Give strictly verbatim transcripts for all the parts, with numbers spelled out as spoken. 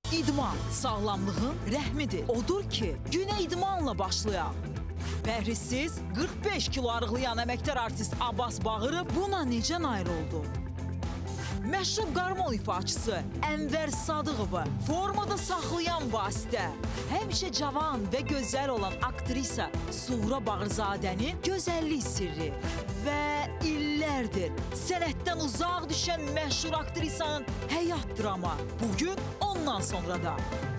İdman sağlamlığın rəhmidir. Odur ki, günə idmanla başlayaq. Bəhrisiz qırx beş kilo arıqlayan əməkdar artist Abbas Bağırı buna necə nail oldu? Məşhur qarmon ifaçısı Ənvər Sadıqovu formada saxlayan vasitə. Həmişə cavan və gözəl olan aktrisa Suğra Bağırzadənin gözəllik sirri. Və illərdir sənətdən uzaq düşən məşhur aktrisanın həyat drama. Bugün ondan sonra da.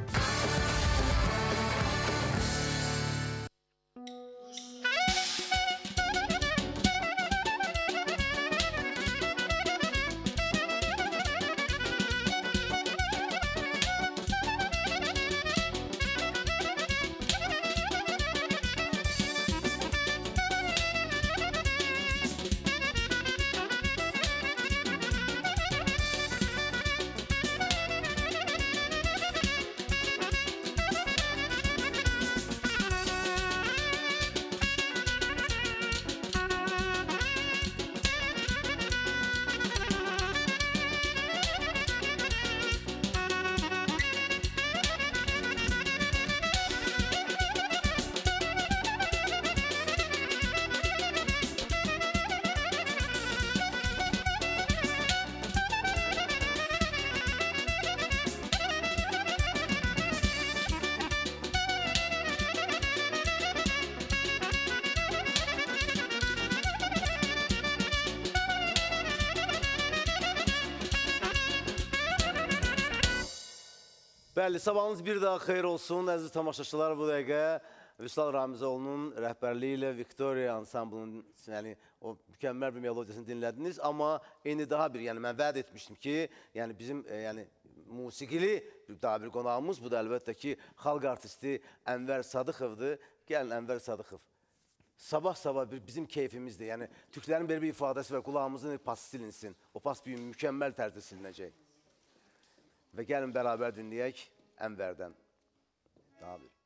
Bəli, sabahınız bir daha xeyir olsun, əziz tamaşaçılar. Bu dəqiqə Vüsal Ramizoğlu'nun rəhbərliyi ilə Victoria Ensembl'ın yəni, o mükəmməl bir melodiyasını dinlədiniz. Amma eyni daha bir, yəni mən vəd etmişdim ki, yəni bizim e, yəni, musiqili daha bir qonağımız, bu da əlbəttə ki, xalq artisti Ənvər Sadıqovdur. Gəlin Ənvər Sadıqov. Sabah-sabah bizim keyfimizdir. Yəni, türklərin belə bir ifadəsi və qulağımızın pas silinsin. O pas bir mükəmməl tərzdə silinəcək. Və gəlin bərabər dinləyək Ənvərdən. Daha bir.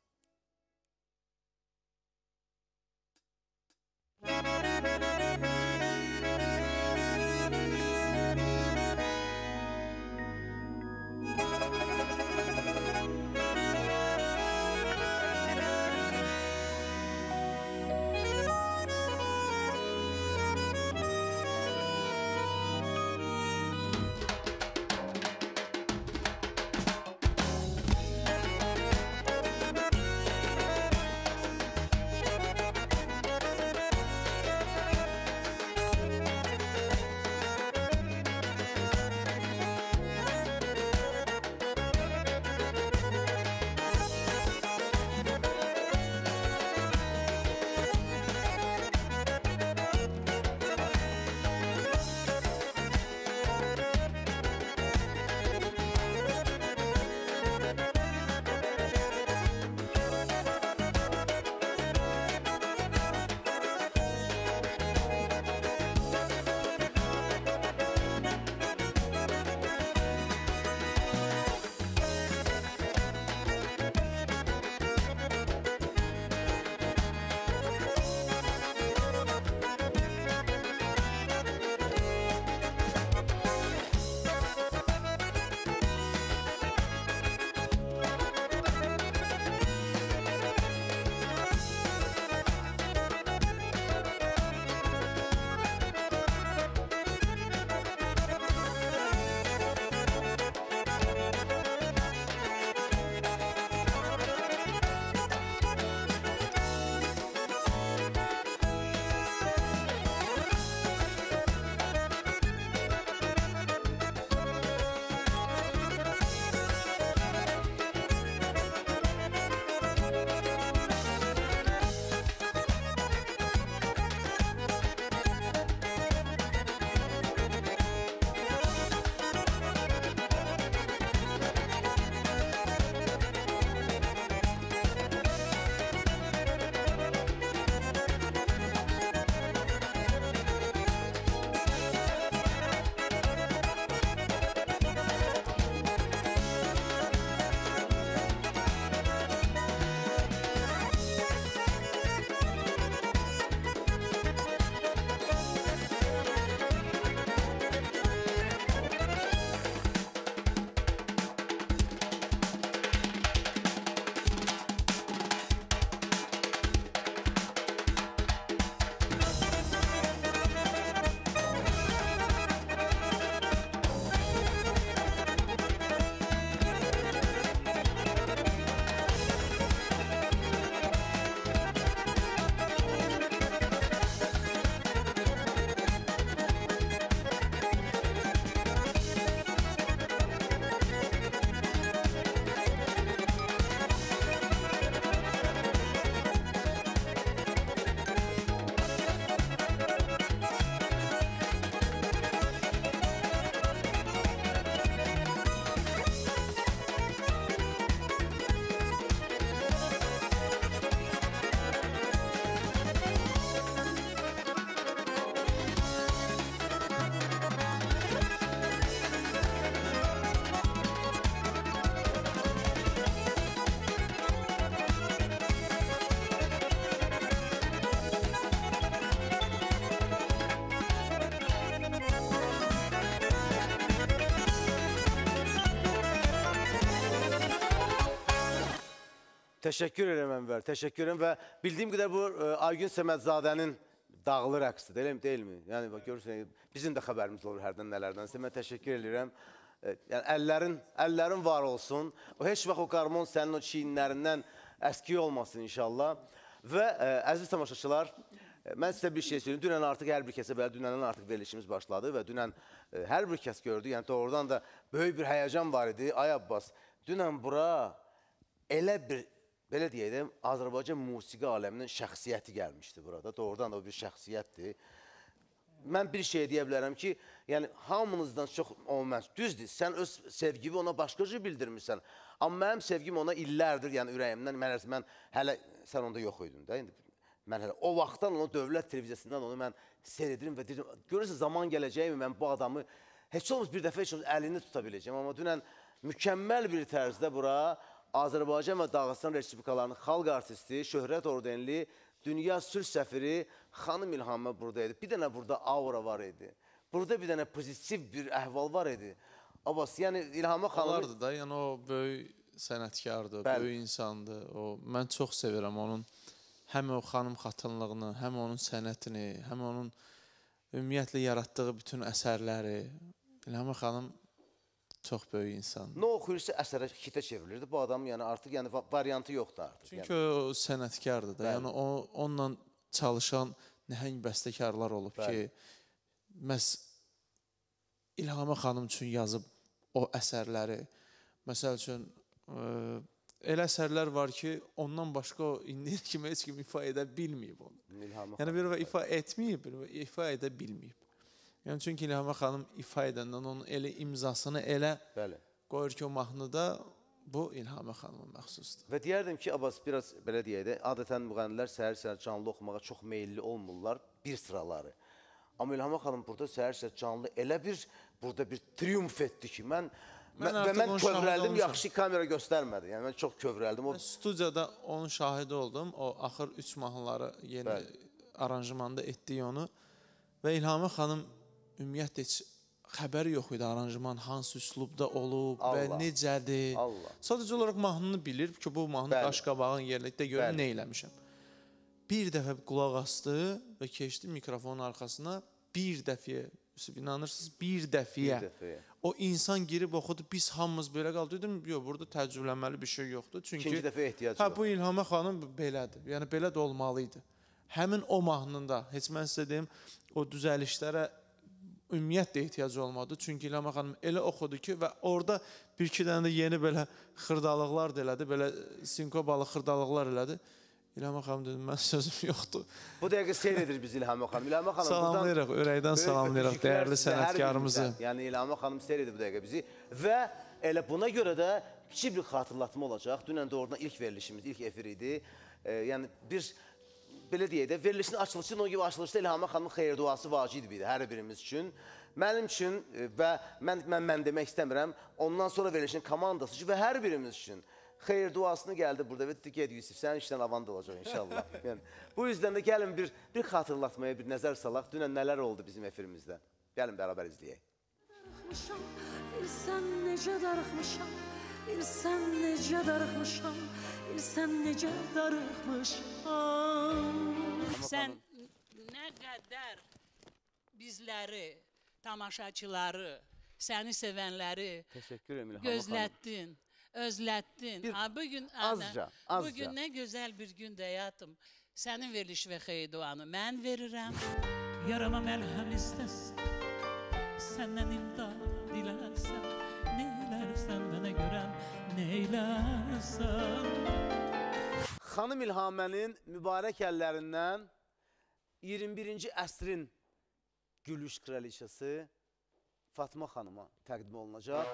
Təşəkkür edirəm Ənvər, təşəkkür edirəm və bildiyim qədər bu e, Aygün Səmədzadənin dağlı rəqsidir, deyilmi, deyilmi? Yəni, bax, görürsən, bizim də xəbərimiz olur hərdən nələrdənsə, mən təşəkkür edirəm. E, yəni, əllərin, əllərin var olsun, o heç vaxt o qarmon sənin o çiyinlərindən əski olmasın inşallah. Və e, əziz tamaşaçılar, e, mən sizə bir şey söyleyeyim, dünən artıq hər bir kəsə, belə dünəndən artıq verilişimiz başladı və dünən e, hər bir kəs gördü, yəni doğrudan da böyük bir həyəcan var idi. Ay Abbas, dünən bura elə bir, belə deyəydim, Azərbaycan musiqi aləminin şəxsiyyəti gəlmişdi burada. Doğrudan da o bir şəxsiyyətdir. Mən bir şey deyə bilərəm ki, yəni hamınızdan çox, o mən, düzdür, sən öz sevgimi ona başqa cür bildirmirsən. Amma mənim sevgim ona illərdir, yəni ürəyimdən, mən, mən hələ, sən onda yox idin də, indi mən hələ o vaxtdan onu dövlət televiziyasından onu mən seyredirim və deyirəm, görürsən zaman gələcəkmi mən bu adamı heç olmaz bir dəfə heç olmaz əlini tuta biləcəm. Amma dünən mükəmməl bir tərzdə bura Azərbaycan və Dağıstan Respublikalarının xalq artisti, şöhrət ordenli, dünya sülh səfiri xanım İlhamə buradaydı. Bir dənə burada aura var idi. Burada bir dənə pozitiv bir əhval var idi. Abbas, yəni İlhamə xanım... Olardı da, yəni o böyük sənətkardır, Bəli. böyük insandır. O, mən çox sevirəm onun həm o xanım xatınlığını, həm onun sənətini, həm onun ümumiyyətlə yaratdığı bütün əsərləri. İlhamə xanım çox böyük insandır. Nə oxuyursa əsərə hitə çevrilirdi. Bu adam yəni artıq yəni variantı yoxdur artıq. Çünki yəni. O sənətkardır da. Bəli. Yəni o onunla çalışan nəhəng bəstəkarlar olub Bəli. ki, məhz İlhamə xanım üçün yazıb o əsərləri. Məsəl üçün ə, elə əsərlər var ki, ondan başqa o indiyə kimi heç kim ifa edə bilməyib onu. İlhamə yəni bir və ifa etməyib, bir və ifa edə bilməyib. Yəni çünki İlhamə xanım ifa edəndən onun elə imzasını elə Bəli. qoyur ki, o mahnıda bu İlhamə xanıma məxsusdur. Və deyərdim ki, Abbas, biraz belə deyək də, adətən müğənnilər səhər-səhər canlı oxumağa çox meyilli olmurlar, bir sıraları. Amma İlhamə xanım burada səhər-səhər canlı elə bir, burada bir triumf etdi ki, mən, mən və mən kövrəldim, yaxşı kamera göstərmədi. Yəni mən çox kövrəldim. O... Studiyada onun şahidi oldum, o axır üç mahnıları yeni Bəli. aranjmanda etdiyi onu və İlhamə xanım ümumiyyətlə heç xəbəri yox idi aranjman hansı üslubda olub Allah. və necədir. Allah. Sadəcə olaraq mahnını bilir ki, bu mahnı qaş-qabağın yerində də görüm nə eləmişəm. Bir dəfə qulaq asdı və keçdi mikrofonun arxasına bir dəfiyə, inanırsınız, bir dəfiyə. Bir dəfiyə. O insan girib oxudu, biz hamımız belə qaldı. Dedim, yox, burada təcrübələnməli bir şey yoxdur. Çünki İkinci dəfə ehtiyac hə, yox. bu İlhamə xanım belədir. Yəni belə də olmalıydı. Həmin o mahnında, heç mən sizə deyim, o düzəlişlərə ümumiyyətlə ehtiyacı olmadı. Çünki İlhamə xanım elə oxudu ki və orada bir-iki dənə də yeni belə xırdalıqlar da elədi, belə sinkobalı xırdalıqlar elədi. İlhamə xanım dedim, mən sözüm yoxdur. Bu dəqiqə seyr edir biz İlhamə xanım. İlhamə xanım salamlayırıq, ürəkdən salamlayırıq dəyərli sənətkarımızı. Yəni İlhamə xanım seyr edir bu dəqiqə bizi və elə buna görə də kiçik bir xatırlatma olacaq. Dünən də oradan ilk verilişimiz, ilk efir idi. E, yəni bir belə deyək də, verilişin açılışı, o gibi açılışda İlhamə xanımın xeyir duası vacib idi hər birimiz üçün. Mənim üçün və mən, mən, mən demək istəmirəm, ondan sonra verilişin komandası üçün və hər birimiz üçün xeyir duasını gəldi burada və dedi ki, Yusif, sənin işdən avand olacaq inşallah. Yəni, bu yüzden də gəlin bir, bir xatırlatmaya bir nəzər salaq. Dünən nələr oldu bizim efirimizdə? Gəlin bərabər izləyək. Bilsən necə darıxmışam, bilsən necə darıxmışam, bilsən necə darıxmışam. Sən nə qədər bizləri, tamaşaçıları, səni sevənləri gözlətdin, özlətdin. Bir, ha, bugün, azca, ana, azca. Bugün nə gözəl bir gün həyatım. Sənin veriliş və xeyir duanı mən verirəm. Yarama məlhəm istəsən, səndən imdad dilərsən, neylərsən mənə görən, neylərsən. Xanım İlhamənin mübarək əllərindən iyirmi birinci əsrin gülüş kraliçası Fatma xanıma təqdim olunacaq.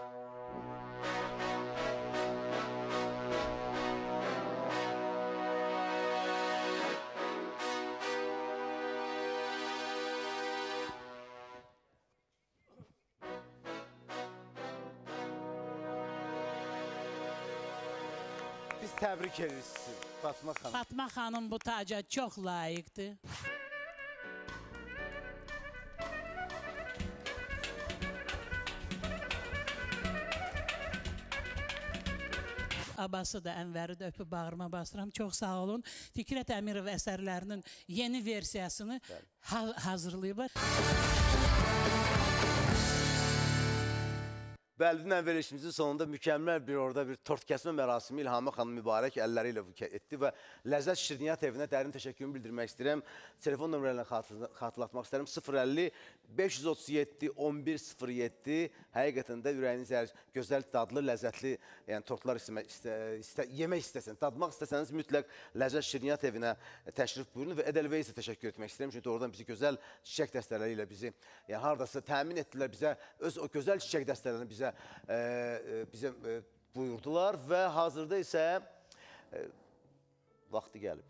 Biz təbrik ederiz Fatma xanım. Fatma xanım bu taca çox layiqdir. Abbası da, Ənvəri də öpüb bağrıma basıram. Çox sağ olun. Fikrət Əmirov əsərlərinin yeni versiyasını ha hazırlayıblar. Bəli, dünən verilişimizin sonunda mükəmməl bir orada bir tort kəsmə mərasimi İlhamə xanım mübarək əlləri ilə etdi və Ləzzət Şirniyyat evinə dərin təşəkkürümü bildirmək istəyirəm. Telefon nömrələrini xatırlatmaq istəyirəm. sıfır əlli beş yüz otuz yeddi on bir sıfır yeddi. Həqiqətən də ürəyiniz əgər gözəl, dadlı, ləzzətli yəni tortlar istəmək, istə, istə, yemək istəsəniz, dadmaq istəsəniz mütləq Ləzzət Şirniyyat evinə təşrif buyurun və Edelweisə təşəkkür etmək istəyirəm. Çünki oradan bizi gözəl çiçək dəstələri ilə bizi yəni hardasa təmin etdilər bizə, öz o gözəl çiçək dəstələrini bizə E, e, bizə e, buyurdular və hazırda isə e, vaxtı gəlib.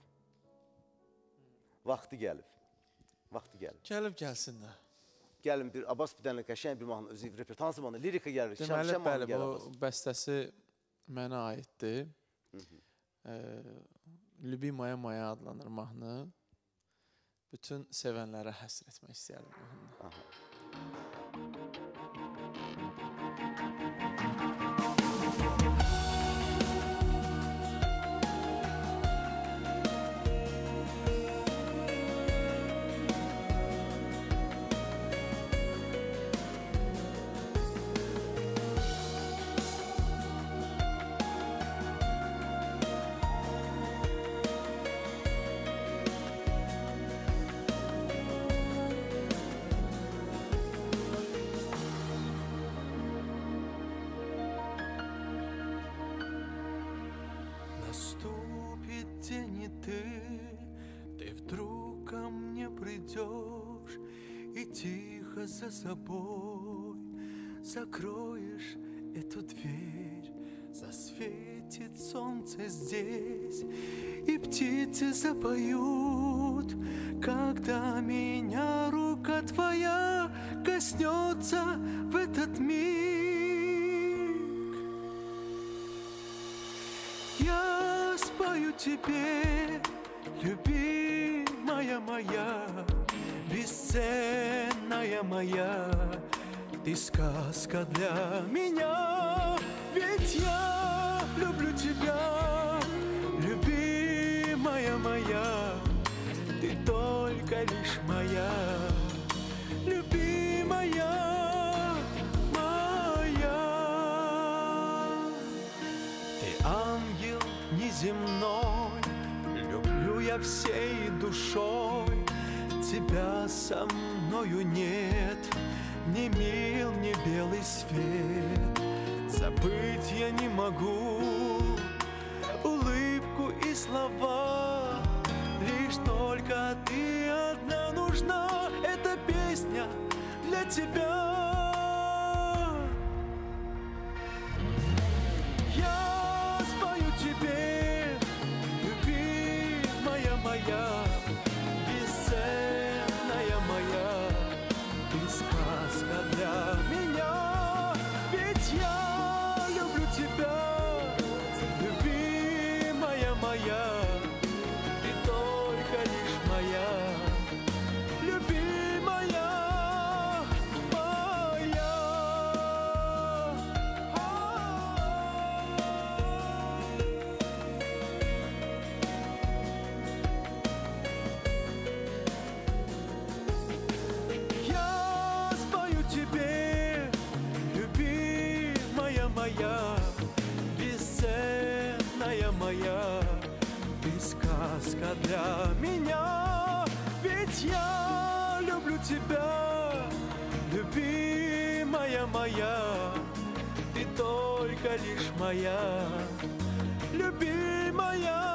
Vaxtı gəlib. Vaxtı gəlib. Gəlib gəlsin də. Gəlin bir Abbas bir dənə qəşəng bir mahnı özü repertansı mahnı, lirika gəlir. Deməli, bəli, bu bəstəsi mənə aiddir. E, Lübimaya Maya adlanır mahnı. Bütün sevənlərə həsr etmək istəyərdim mahnını. Наступит день, и ты, ты вдруг ко мне придешь и тихо за собой закроешь эту дверь. Засветит солнце здесь, и птицы запоют, когда меня рука твоя коснется в этот миг. Я спою тебе, любимая моя, бесценная моя, ты сказка для меня, ведь я люблю тебя, любимая моя, ты только лишь моя, любимая моя. Ты ангел неземной, люблю я всей душой, тебя со мною нет, ни мил, ни белый свет. Забыть я не могу улыбку и слова, лишь только ты одна нужна, эта песня для тебя. Я спою тебе, любимая моя, бесценная моя, ты сказка для меня, ведь я люблю тебя, любимая моя, ты только лишь моя, любимая моя. Я спою тебе, любимая моя, бесценная моя, ты сказка для меня, ведь я люблю тебя, любимая моя, ты только лишь моя, любимая моя.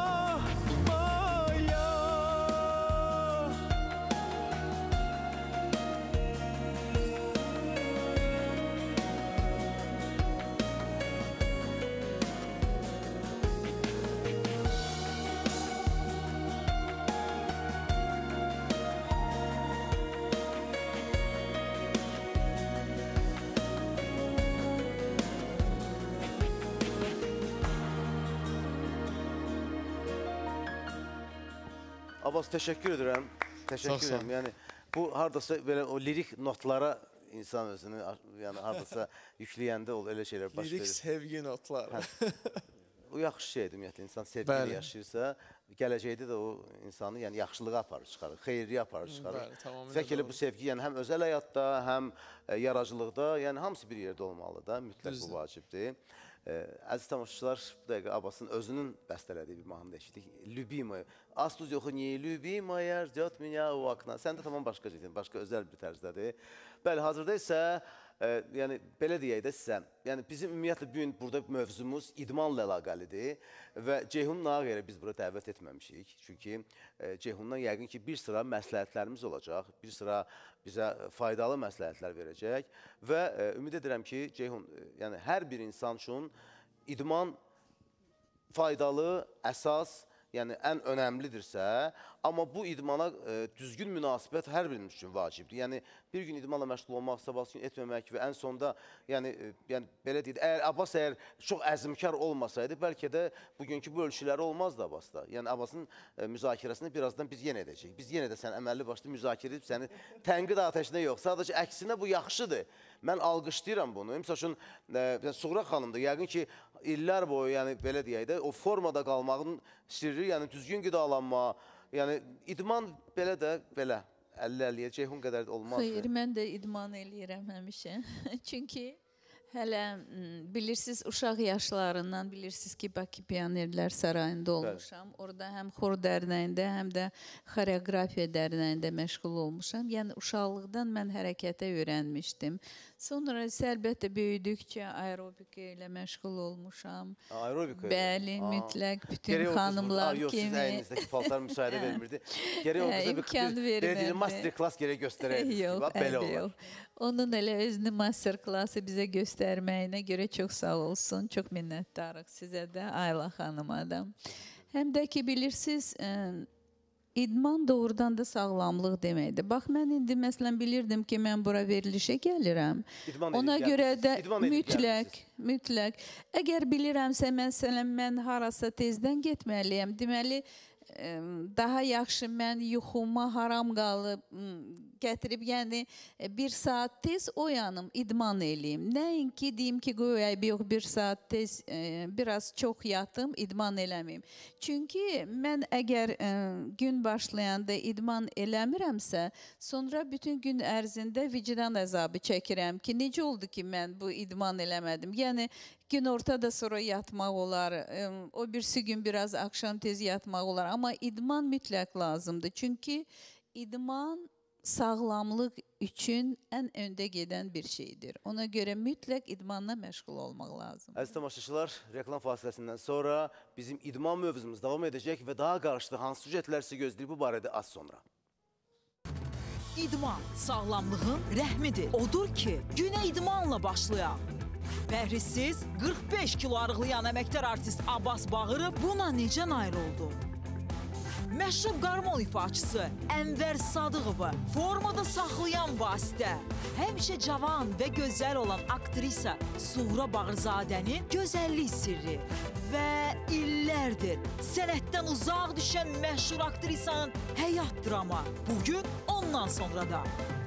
Abbas, təşəkkür edirəm. Təşəkkür Çox sağ ol. edirəm. Yəni bu hardasa belə o lirik notlara insan özünü yəni hardasa yükləyəndə ol elə şeylər baş verir. Lirik sevgi notları. o yaxşı şeydir ümumiyyətlə, insan sevgi ilə Bəli. yaşayırsa, gələcəkdə də o insanı yəni yaxşılığa aparır çıxarır, xeyirliyə aparır çıxarır. Bəli, tamamilə Tək elə doğru. bu sevgi, yəni həm özəl həyatda, həm e, yaradıcılıqda, yəni hamısı bir yerdə olmalı da, mütləq Düzdür. bu vacibdir. E, əziz tamaşaçılar, bu dəqiqə Abbasın özünün bəstələdiyi bir mahnı eşitdik. Lübimaya. Astuz yoxu niye lübimaya, jot меня u okna. Sən də tamam başqa cəhdin, başqa özəl bir tərzdədir. Bəli, hazırda isə e, yəni belə deyək də sizə, yəni bizim ümumiyyətlə bu gün burada mövzumuz idmanla əlaqəlidir və Ceyhun Nağerə biz bura dəvət etməmişik. Çünki e, Ceyhundan yəqin ki bir sıra məsləhətlərimiz olacaq, bir sıra bizə faydalı məsləhətlər verəcək və e, ümid edirəm ki Ceyhun, e, yəni hər bir insan üçün idman faydalı, əsas, yəni ən önəmlidirsə, amma bu idmana e, düzgün münasibət hər birimiz üçün vacibdir. Yəni bir gün idmanla məşğul olmaq, sabahsı gün etməmək və ən sonda, yəni, e, yəni belə deyək, əgər Abbas əgər çox əzmkar olmasaydı, bəlkə də bugünkü bu ölçüləri olmazdı Abbasda. Yəni Abbasın e, müzakirəsini birazdan biz yenə edəcəyik. Biz yenə də sən əməlli başlı müzakirə edib səni tənqid atəşində yox, sadəcə əksinə bu yaxşıdır. Mən alqışlayıram bunu. Məsəl üçün, e, Suğra xanım da yəqin ki, illər boyu, yəni belə deyək də, o formada qalmağın sirri, yəni düzgün qidalanma, yəni idman belə də, belə, əlli əlliyə, Ceyhun qədər olmazdı. Xeyr, mən də idman eləyirəm həmişə. Çünki hələ m, bilirsiniz, uşaq yaşlarından bilirsiniz ki, Bakı Pionerlər Sarayında olmuşam. Bəli. Orada həm xor dərnəyində, həm də xoreografiya dərnəyində məşğul olmuşam. Yəni uşaqlıqdan mən hərəkətə öyrənmişdim. Sonra isə əlbəttə böyüdükcə aerobika ilə məşğul olmuşam. Aerobika? Bəli, Aa. mütləq bütün Gerek xanımlar yok, kimi. Yox, siz əyninizdəki paltar müsaidə vermirdi. Gerək o Hə, bizə bir, imkan bir, belə deyil, vermədi. master class gerək göstərəydik. Yox, Bax, belə əlbəttə olar. yox. Onun elə özünü master klası bizə göstərməyinə görə çox sağ olsun. Çox minnətdarıq sizə də, Ayla xanıma da. Həm də ki, bilirsiniz, ə, idman doğrudan da sağlamlıq deməkdir. Bax, mən indi məsələn bilirdim ki, mən bura verilişə gəlirəm. İdman Ona edib görə də gəlmişsiniz. İdman edib mütləq, gəlmişsiniz. mütləq. Əgər bilirəmsə, məsələn, mən harasa tezdən getməliyəm. Deməli, ə, daha yaxşı mən yuxuma haram qalıb, m, gətirib, yəni bir saat tez oyanım, idman eləyim. Nəinki deyim ki, qoyay, yox, bir saat tez, e, biraz çox yatım, idman eləməyim. Çünki mən əgər e, gün başlayanda idman eləmirəmsə, sonra bütün gün ərzində vicdan əzabı çəkirəm ki, necə oldu ki, mən bu idman eləmədim. Yəni, gün ortada sonra yatmaq olar, e, o birisi gün biraz axşam tez yatmaq olar. Amma idman mütləq lazımdır. Çünki idman sağlamlıq üçün ən öndə gedən bir şeydir. Ona görə mütləq idmanla məşğul olmaq lazım. Əziz tamaşaçılar, reklam fasiləsindən sonra bizim idman mövzumuz davam edəcək və daha qarşıda hansı süjetlər sizi gözləyir bu barədə az sonra. İdman sağlamlığın rəhmidir. Odur ki, günə idmanla başlayaq. Bəhrisiz qırx beş kilo arıqlayan əməkdar artist Abbas Bağırov buna necə nail oldu? Məşhur qarmol ifaçısı Ənvər Sadıqova formada saxlayan vasitə. Həmişə cavan və gözəl olan aktrisa Suğra Bağırzadənin gözəllik sirri. Və illərdir sənətdən uzaq düşən məşhur aktrisanın həyat drama. Bugün ondan sonra da.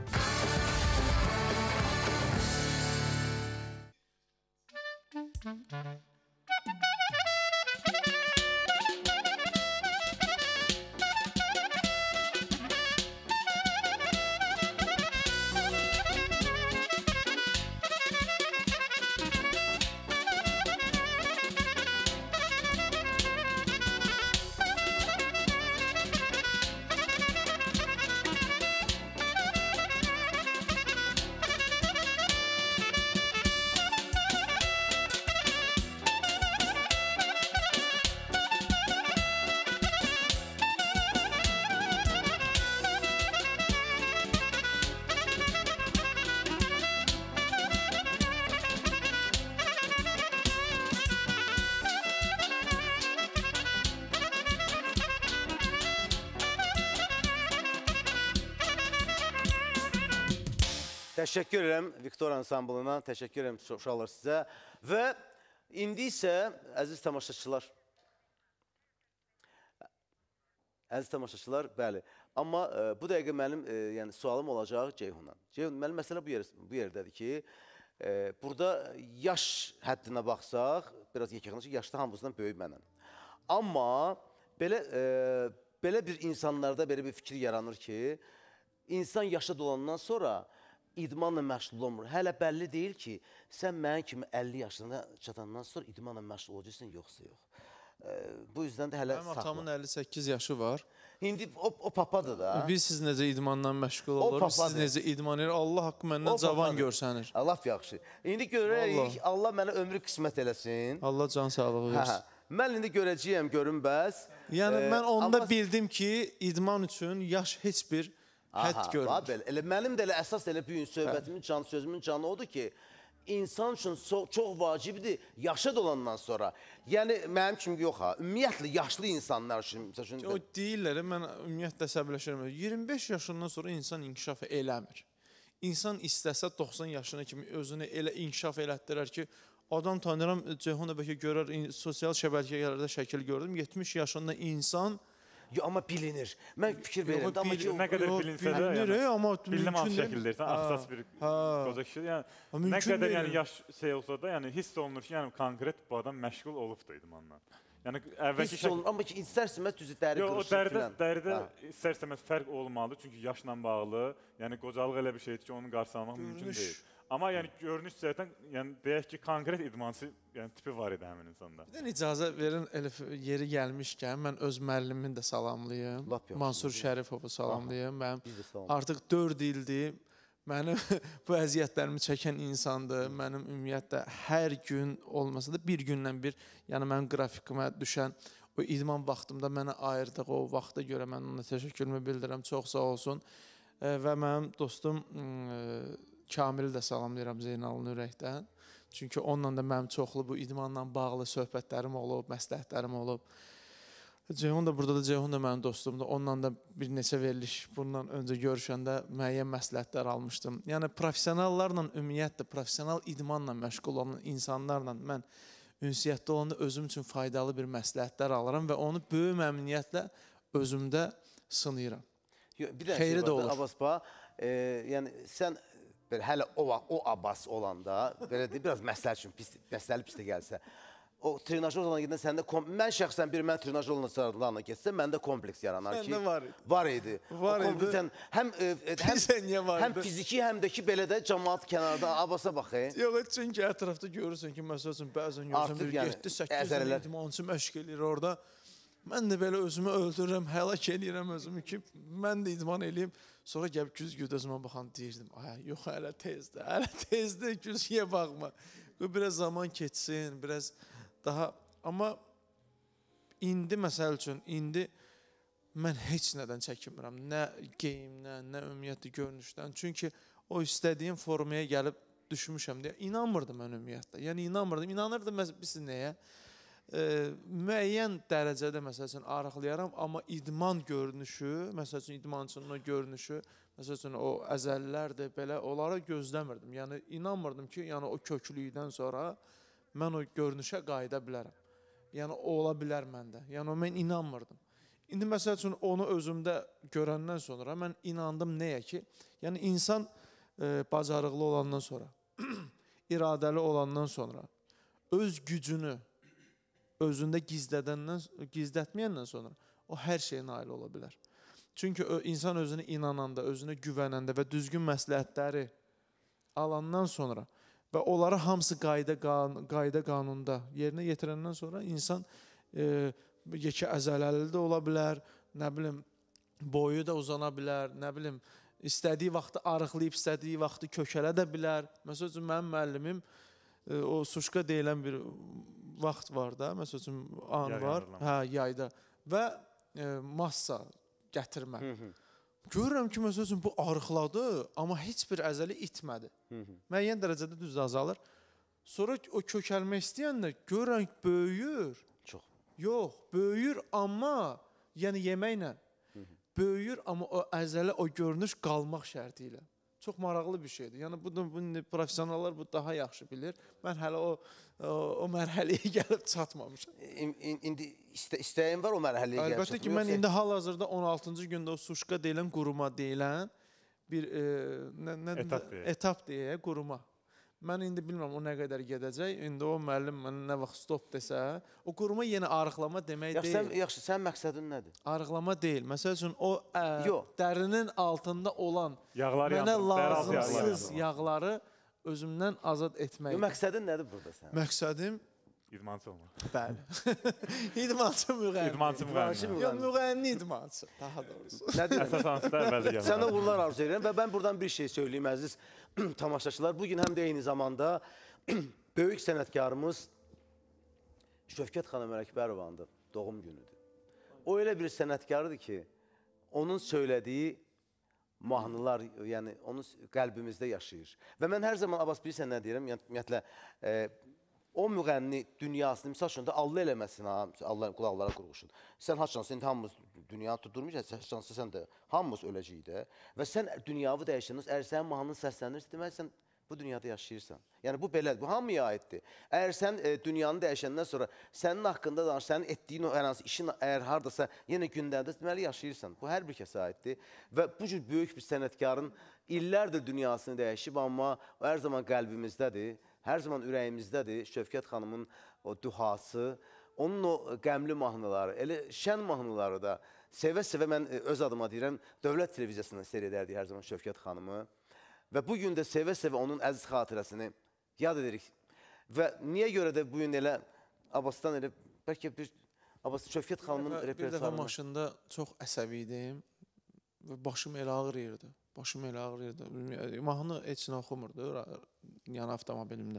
Təşəkkür edirəm Viktor ansamblına, təşəkkür edirəm uşaqlar sizə və indi isə əziz tamaşaçılar, əziz tamaşaçılar, bəli, amma e, bu dəqiqə mənim e, yəni, sualım olacaq Ceyhundan. Ceyhun, mənim məsələ bu, yer, bu yerdədir ki, E, burada yaş həddinə baxsaq, biraz yekəxanı ki, yaşda hamısından böyük mənəm. Amma belə, e, belə bir insanlarda belə bir fikir yaranır ki, insan yaşa dolandan sonra idmanla məşğul olmur. Hələ bəlli deyil ki, sən mənim kimi əlli yaşına çatandan sonra idmanla məşğul olacaqsan, yoxsa yox. E, bu yüzden də hələ Mənim saxla. atamın əlli səkkiz yaşı var. İndi o, o papadır da. Biz siz necə idmandan məşğul O oluruq, siz papadır. necə idman edir, Allah haqqı məndən O cavan papadır. görsənir. Laf yaxşı. İndi görürük, Vallahi. Allah mənə ömrü qismət eləsin. Allah can sağlığı Hə, versin. hə. Mən indi görəcəyəm, görüm bəs. Yəni Ee, mən onda amma- bildim ki, idman üçün yaş heç bir hədd Aha, görmür. bax belə. Elə mənim də elə əsas elə bu gün söhbətimin canı, sözümün canı odur ki, insan üçün so çox vacibdir yaşa dolandan sonra. Yəni mənim kimi yox ha, ümumiyyətlə yaşlı insanlar üçün, məsəl üçün O deyirlər, mən ümumiyyətlə səbirləşirəm. iyirmi beş yaşından sonra insan inkişaf eləmir. İnsan istəsə doxsan yaşına kimi özünü elə inkişaf elətdirər ki, adam tanıyıram, Ceyhun da bəlkə görər, in- sosial şəbəkələrdə şəkil gördüm, yetmiş yaşında insan Yo, amma bilinir. Mən fikir verirəm də, amma bil- ki, Nə qədər Yox, bilinsə də, bilinir, yəni, amma bilinmə az mümkün deyil. şəkildə sən Ha, axsas bir ha. qoca kişi. Yəni Ha, nə mümkün qədər deyil. yəni yaş şey olsa da, yəni hiss olunur ki, yəni konkret bu adam məşğul olubdu idmanla. Yəni əvvəlki hiss olunur. Amma ki, istər-istəməz düzü dəri Yox, o qırışır dəridə, filan. dəridə Ha. istər-istəməz fərq olmalı, çünki yaşla bağlı, yəni qocalıq elə bir şeydir ki, onun qarşısını almaq mümkün Görünüş. deyil. Amma yəni görünüş cəhətdən, yəni deyək ki, konkret idmançı, yəni tipi var idi həmin insanda. Bir də icazə verin, elə f- yeri gəlmişkən mən öz müəllimimi də salamlayım. Lap yaxşı. Mansur Şərifovu salamlayım. Mənim Biz də salam. artıq dörd ildir mənim bu əziyyətlərimi çəkən insandır. Mənim ümumiyyətlə hər gün olmasa da bir gündən bir, yəni mənim qrafikimə düşən o idman vaxtımda mənə ayırdığı o vaxta görə mən ona təşəkkürümü bildirirəm. Çox sağ olsun. E, və mənim dostum e, Kamili də salamlayıram Zeynalın ürəkdən. Çünki onunla da mənim çoxlu bu idmanla bağlı söhbətlərim olub, məsləhətlərim olub. Ceyhun da burada da Ceyhun da mənim dostumdur. Onunla da bir neçə veriliş bundan öncə görüşəndə müəyyən məsləhətlər almışdım. Yəni professionallarla ümumiyyətlə professional idmanla məşğul olan insanlarla mən ünsiyyətdə olanda özüm üçün faydalı bir məsləhətlər alıram və onu böyük məmnuniyyətlə özümdə sınayıram. Yo, bir dənə Xeyri şey də var da, olur. Abbas ba, e, yəni sən belə hələ o va- o Abbas olanda, belə deyim, biraz məsləhət üçün pis, məsələ pis də gəlsə, o trenajör olana gedən səndə kom mən şəxsən bir mən trenajör olana getsəm, məndə kompleks yaranar ki, Məndə var idi. Var idi. Var o idi. kompleksdən həm e, e, həm, Bilirsən niyə var həm idi? fiziki, həm də ki belə də cəmaət kənarda Abbasa bax. e. Yox, çünki ətrafda görürsən ki, məsəl üçün bəzən görürsən Artıq bir yəni yeddi səkkiz əzələlər- dənə idmançı məşq eləyir orada. Mən də belə özümü öldürürəm, həlak eləyirəm özümü ki, mən də idman eləyim. Sonra gəlib güzgü gözümə baxan deyirdim, ay yox hələ tezdir, hələ tezdir, güzgüyə baxma. Bu biraz zaman keçsin, biraz daha, amma indi məsəl üçün, indi mən heç nədən çəkinmirəm, nə geyimdən, nə ümumiyyətli görünüşdən. Çünki o istədiyim formaya gəlib düşmüşəm deyə inanmırdım mən ümumiyyətlə. Yəni inanmırdım, inanırdım mən biz nəyə? E, müəyyən dərəcədə məsəl üçün arıqlayaram, amma idman görünüşü, məsəl üçün idmançının o görünüşü, məsəl üçün o əzəllərdir, belə onlara gözləmirdim. Yəni inanmırdım ki, yəni o köklükdən sonra mən o görünüşə qayıda bilərəm. Yəni o ola bilər məndə. Yəni o mən inanmırdım. İndi məsəl üçün onu özümdə görəndən sonra mən inandım nəyə ki, yəni insan e, bacarıqlı olandan sonra, iradəli olandan sonra öz gücünü özündə gizlədəndən, gizlətməyəndən sonra o hər şeyə nail ola bilər. Çünki o, insan özünə inananda, özünə güvənəndə və düzgün məsləhətləri alandan sonra və onları hamısı qayda, qan, qayda qanunda yerinə yetirəndən sonra insan e, yekə əzələli də ola bilər, nə bilim, boyu da uzana bilər, nə bilim, istədiyi vaxtı arıqlayıb, istədiyi vaxtı kökələ də bilər. Məsəl üçün, mənim müəllimim e, o suşka deyilən bir vaxt var da, məsəl üçün, an Yay var, yandırılma. hə, yayda və e, massa gətirmə. Görürəm ki, məsəl üçün, bu arıqladı, amma heç bir əzəli itmədi. Müəyyən dərəcədə düz azalır. Sonra o kökəlmək istəyəndə görürəm ki, böyüyür. Çox. Yox, böyüyür, amma yəni yeməklə. Böyüyür, amma o əzələ, o görünüş qalmaq şərti ilə. Çox maraqlı bir şeydir. Yəni bu, bu professionallar bu daha yaxşı bilir. Mən hələ o o, o mərhələyə gəlib çatmamışam. İn- in- İndi istə, istəyin var o mərhələyə gəlib Əlbəttə ki, mən indi hal-hazırda on altıncı gündə o suşka deyilən, quruma deyilən bir e, nə, nə, Etap deyək. etap deyək, quruma. Mən indi bilmirəm o nə qədər gedəcək. İndi o müəllim mənə nə vaxt stop desə, o quruma yenə arıqlama demək Yaxşı, deyil. sən, yaxşı, sən məqsədin nədir? Arıqlama deyil. Məsəl üçün o ə, Yox. dərinin altında olan Yağları mənə yandırır, dərə altı yağları lazımsız yandırır. yağları özümdən azad etmək. Yo, məqsədin nədir burada sən? Məqsədim İdmançı olmaq. bəli. İdmançı müğənni. İdmançı müğənni. Yox, müğənni idmançı, daha doğrusu. Nədir? Əsas hansıda əvvəldə gəlmir. Sənə uğurlar arzu edirəm və mən buradan bir şey söyləyim əziz tamaşaçılar. Bugün həm də eyni zamanda böyük sənətkarımız Şövkət xanım Ələkbərovanın da doğum günüdür. O elə bir sənətkardır ki, onun söylədiyi mahnılar, yəni onun qəlbimizdə yaşayır. Və mən hər zaman Abbas bilirsən nə deyirəm, yəni ümumiyyətlə e, o müğənni dünyasını, misal üçün də Allah eləməsin, ha, Allah qulaqlara qurğuşun. Sən haçansı, indi hamımız dünyanı tutturmayacaq, haçansı sən də hamımız öləcəyik də. Və sən dünyanı dəyişəniz, əgər sənin mahnını səslənirsə, demək sən bu dünyada yaşayırsan. Yəni bu belədir, bu hamıya aiddir. Əgər sən e, dünyanı dəyişəndən sonra sənin haqqında danış, sənin etdiyin o hər hansı işin əgər hardasa yenə gündəmdə, deməli yaşayırsan. Bu hər bir kəsə aiddir. Və bu cür böyük bir sənətkarın illərdir dünyasını dəyişib, amma o hər zaman qəlbimizdədir. Hər zaman ürəyimizdədir Şövkət xanımın o duhası, onun o qəmli mahnıları, elə şən mahnıları da sevə-sevə mən öz adıma deyirəm, Dövlət televiziyasından seyr edərdik hər zaman Şövkət xanımı və bugün də sevə-sevə onun əziz xatirəsini yad edirik. Və niyə görə də bugün elə Abbasdan elə, bəlkə bir Abbas Şövkət xanımın Bir dəfə repertuarını... maşında çox əsəbi idim və başım elə ağrıyırdı. Başım elə ağrıyırdı. Mahnı heç nə oxumurdu, yəni avtomobilimdə.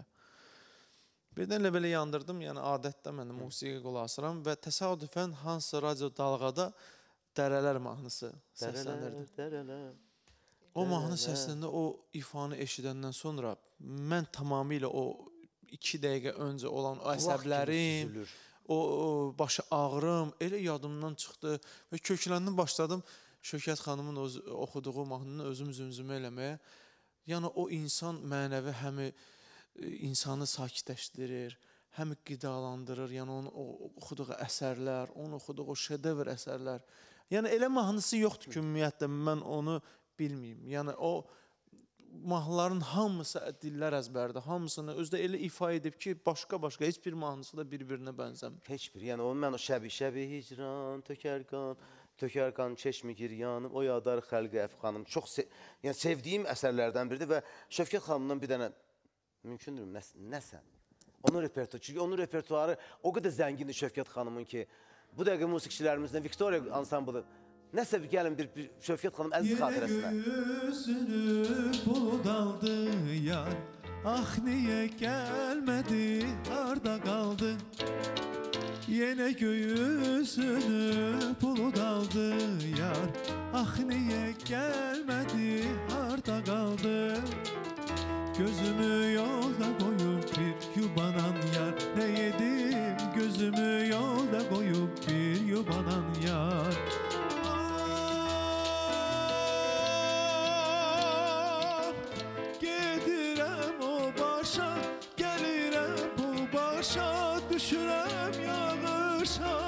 Birdən elə belə yandırdım, yəni adətdə mən də musiqi qulaq asıram və təsadüfən hansısa radio dalğada Dərələr mahnısı səslənirdi. Dərələr, O mahnı səslənəndə, o ifanı eşidəndən sonra mən tamamilə o iki dəqiqə öncə olan o əsəblərim, o, o başı ağrım elə yadımdan çıxdı və kökləndim başladım Şövkət xanımın öz, oxuduğu mahnını özüm zümzümə eləməyə. Yəni o insan mənəvi həmi insanı sakitləşdirir, həmi qidalandırır. Yəni onun o, oxuduğu əsərlər, onun oxuduğu o şedevr əsərlər. Yəni elə mahnısı yoxdur ki, ümumiyyətlə mən onu bilməyim. Yəni o mahnıların hamısı dillər əzbərdir. Hamısını özdə elə ifa edib ki, başqa-başqa heç bir mahnısı da bir-birinə bənzəmir. Heç bir. Yəni onu mən o şəbi, şəbi hicran, tökər qan, tökər qan, çeşmi giryanım, o yadar xəlqi əfxanım. Çox se yəni, sevdiyim əsərlərdən biridir və Şövkət xanımdan bir dənə mümkündür, nə, nəsən? Onun repertuarı, çünki onun repertuarı o qədər zəngindir Şövkət xanımın ki, bu dəqiqə musiqiçilərimizdən Viktoriya ansamblı nəsə bir gəlin bir, bir Şövkət xanım əziz xatirəsinə. Yenə gözünü bulud aldı yar, ah niyə gəlmədi, harda qaldı? Yenə göğüsünü bulud aldı yar, ah niyə gəlmədi, harda qaldı? Gözümü yolda qoyub bir yubanan yar, nə yedim gözümü yolda qoyub bir yubanan yar. Ah, gedirəm o başa, gəlirəm bu başa, düşürəm yağışa.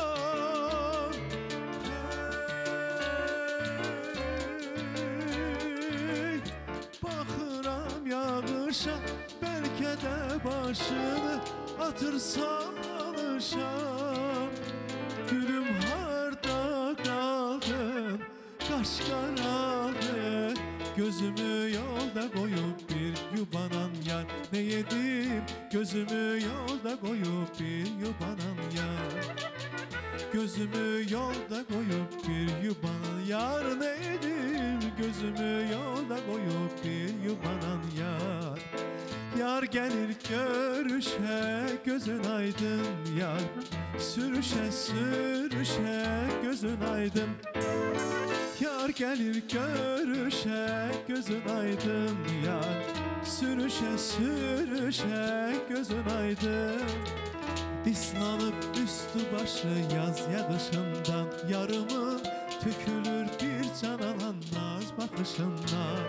Hey, baxıram yağışa, bəlkə də başını atırsam alışam. Gülüm harda qaldın, qaş qaralı, gözümü yolda qoyub bir yubanan yar, nə yedim gözümü yolda qoyub bir yubanan yar. Gözümü yolda qoyub bir yubanan yar, nə yedim gözümü yolda qoyub bir yubanan yar. Yar gəlir görüşə, gözün aydın yar, sürüşə, sürüşə, gözün aydın. Yar gəlir görüşə, gözün aydın yar, sürüşə, sürüşə, gözün aydın. İslanıb üstü başı yaz yağışından, yarımın tökülür bir cananan naz baxışından.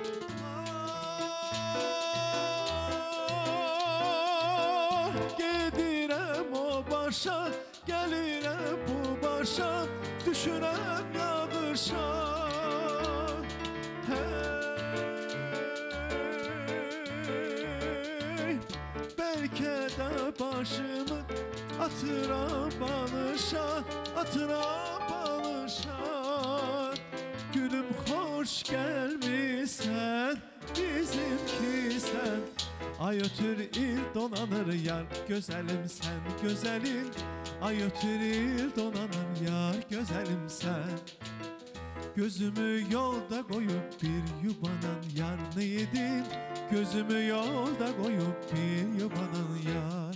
Ah, gedirəm o başa, gəlirəm bu başa, düşürəm yağışa. Hey, başımı atıram balışa, atıram balışa. Gülüm hoş gelmişsen bizimki sen. Ay ötür il donanır yar, güzelim sen güzelin. Ay ötür il donanır yar, güzelim sen. Gözümü yolda koyup bir yubanan yar ne yedin? Gözümü yolda koyup bir yubanan yar.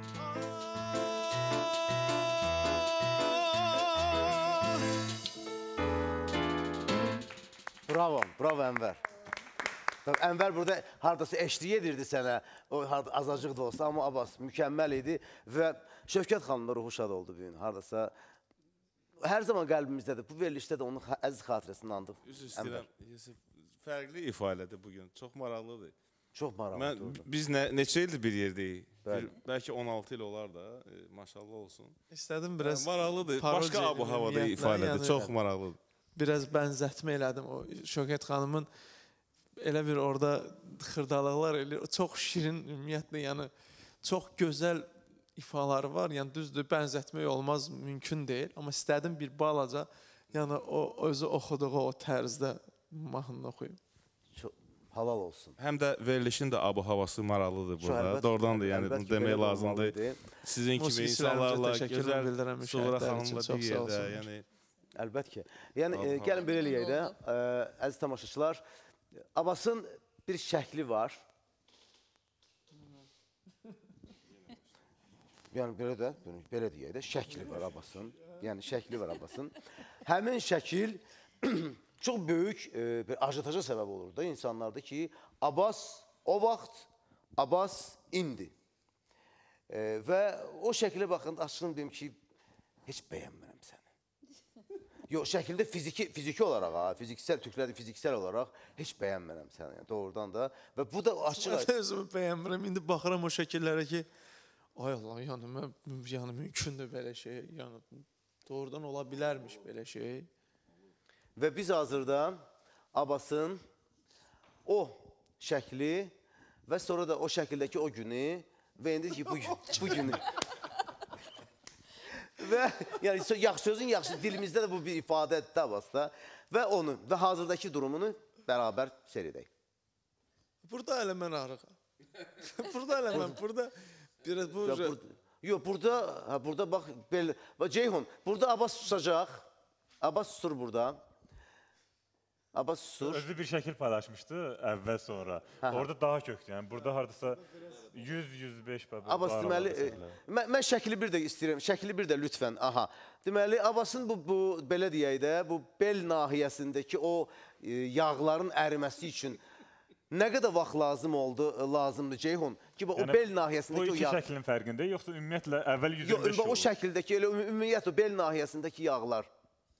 Bravo, bravo Ənvər. Tabii Ənvər burada hardasa eşlik edirdi sənə, o harda azacıq da olsa, amma Abbas mükəmməl idi və Şövkət xanım da ruhu şad oldu bu gün. Hardasa hər zaman qəlbimizdədir. Bu verilişdə də onun əziz xatirəsini andıq. Üzr istəyirəm, Yusuf. Fərqli ifadədir bugün. Çox maraqlıdır. Çox maraqlıdır. Mən, biz nə, neçə ildir bir yerdəyik? Bir, bəlkə on altı il olar da, e, maşallah olsun. İstədim biraz yəni, maraqlıdır. parodiya Başqa abu havada ifadədir. Yəni, çox maraqlıdır. Biraz bənzətmə elədim. O Şövkət xanımın elə bir orada xırdalıqlar eləyir. Çox şirin, ümumiyyətlə, yəni çox gözəl ifaları var. Yəni düzdür, bənzətmək olmaz, mümkün deyil. Amma istədim bir balaca, yəni o özü oxuduğu o tərzdə mahnını oxuyum. Çox halal olsun. Həm də verilişin də abu havası maraqlıdır burada. Doğrudan da yəni bunu demək lazımdır. Sizin kimi insanlarla gözəl Suğra xanımla bir yerdə, yəni əlbət ki. Yəni e, gəlin belə eləyək də, e, əziz tamaşaçılar, Abbasın bir şəkli var. Yəni belə də, belə deyək də, şəkli var Abbasın. Yəni şəkli var Abbasın. Həmin şəkil çox böyük e, bir ajitaja səbəb olur da insanlarda ki, Abbas o vaxt, Abbas indi. E, və o şəklə baxın, açığım deyim ki, heç bəyənmirəm səni. Yox, şəkildə fiziki, fiziki olaraq, ha, fiziksel, türklərdə fiziksel olaraq heç bəyənmirəm səni, yəni, doğrudan da. Və bu da açıq... Mən özümü bəyənmirəm, indi baxıram o şəkillərə ki, ay Allah, yəni, mən, yəni mümkündür belə şey, yəni doğrudan ola bilərmiş belə şey. Və biz hazırda Abbasın o şəkli və sonra da o şəkildəki o günü və indi ki, bu, bu günü... Və yəni yaxşı sözün yaxşı dilimizdə də bu bir ifadədir də Abbasda və onu və hazırdakı durumunu bərabər seyr edək. Burada elə mən arıqam. Burada elə mən, burada biraz bu... Yox, burada, ha, burada bax, belə, Ceyhun, burada Abbas susacaq, Abbas susur burada. Abbas susur. Özü bir şəkil paylaşmışdı əvvəl sonra. Hə, orada daha kökdür, yəni burada hardasa yüz yüz beş Abbas deməli, e, mən, mən şəkli bir də istəyirəm, şəkli bir də lütfən, aha. Deməli, Abbasın bu, bu belə deyək də, bu bel nahiyəsindəki o e, yağların əriməsi üçün nə qədər vaxt lazım oldu, lazımdır Ceyhun? Ki, yəni, o bel nahiyəsindəki o yağ... Bu iki şəklin fərqində, yoxsa ümumiyyətlə əvvəl yüz iyirmi beş olur? O şəkildəki, elə ümumiyyətlə o bel nahiyəsindəki yağlar.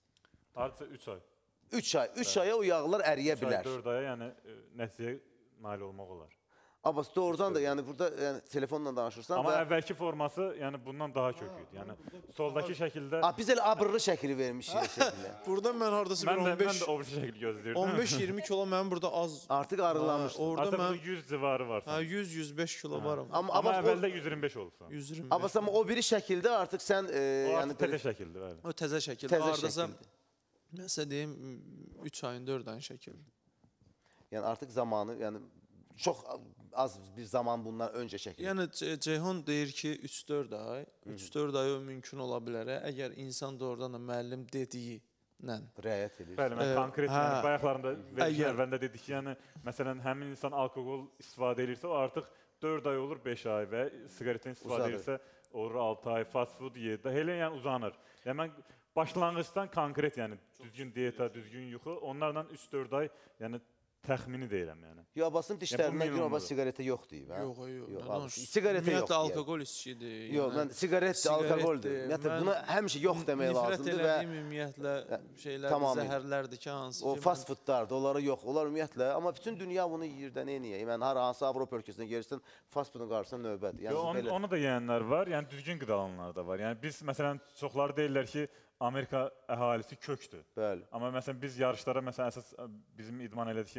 Hardasa üç ay. üç ay, üç aya o yağlar əriyə bilər. üç ay, dörd aya, yəni nəticəyə nail olmaq olar. Abbas, doğrudan da, yəni burada yəni, telefonla danışırsan Amma və... əvvəlki forması, yəni bundan daha köküydü. Yəni soldakı şəkildə... A, biz elə abrılı şəkili vermişik şəkildə. Burada mən haradasa bir on beş... Mən də o bir şəkil gözləyirdim. on beş iyirmi kilo mənim burada az... Artıq arılanmışdır. Artıq burada yüz civarı var. Hə, yüz yüz beş kilo varam. Amma əvvəldə yüz iyirmi beş olubsan. yüz iyirmi beş. Abbas, amma o biri şəkildə artıq sən... O artıq təzə şəkildir, bəli. O təzə şəkildir. Təzə şəkildir. Məsələn deyim, üç ayın, dörd ayın şəkildir. Yəni artıq zamanı, yəni çox az bir zaman bundan öncə çəkilir. Yəni Ceyhun deyir ki, üç dörd ay, üç dörd ay o mümkün ola bilər. Əgər insan doğrudan da müəllim dediyi ilə riayət edir. Bəli, mən konkret bayaqlarında verilişin əvvəlində dedik ki, yəni məsələn həmin insan alkoqol istifadə edirsə, o artıq dörd ay olur, beş ay və siqaretdən istifadə edirsə, olur altı ay, fast food yedi, elə yəni uzanır. Yəni mən başlanğıcdan konkret, yəni düzgün diyeta, düzgün yuxu, onlarla üç dörd ay, yəni təxmini deyirəm, yəni. Yox, Abbasın dişlərindən görə Abbas siqaretə yox deyib, hə? Yox, yox. Siqaretə yox. Ümumiyyətlə, alkoqol içkidir. Yox, mən siqaretdir, alkoqoldur. Ümumiyyətlə, buna həmişə yox demək lazımdır və... Nifrət elədiyim ümumiyyətlə şeylərdir, zəhərlərdir ki, hansı ki... O fast foodlardır, onlara yox, onlar ümumiyyətlə, amma bütün dünya bunu yiyir də, neyniyək? Mən hər hansı Avropa ölkəsində gəlirsən, fast foodun qarşısına növbədir. Onu da yeyənlər var, yəni düzgün qidalananlar da var. Yəni biz, məsələn, çoxları deyirlər ki, Amerika əhalisi kökdür. Bəli. Amma məsələn biz yarışlara məsələn əsas bizim idman elədik ki,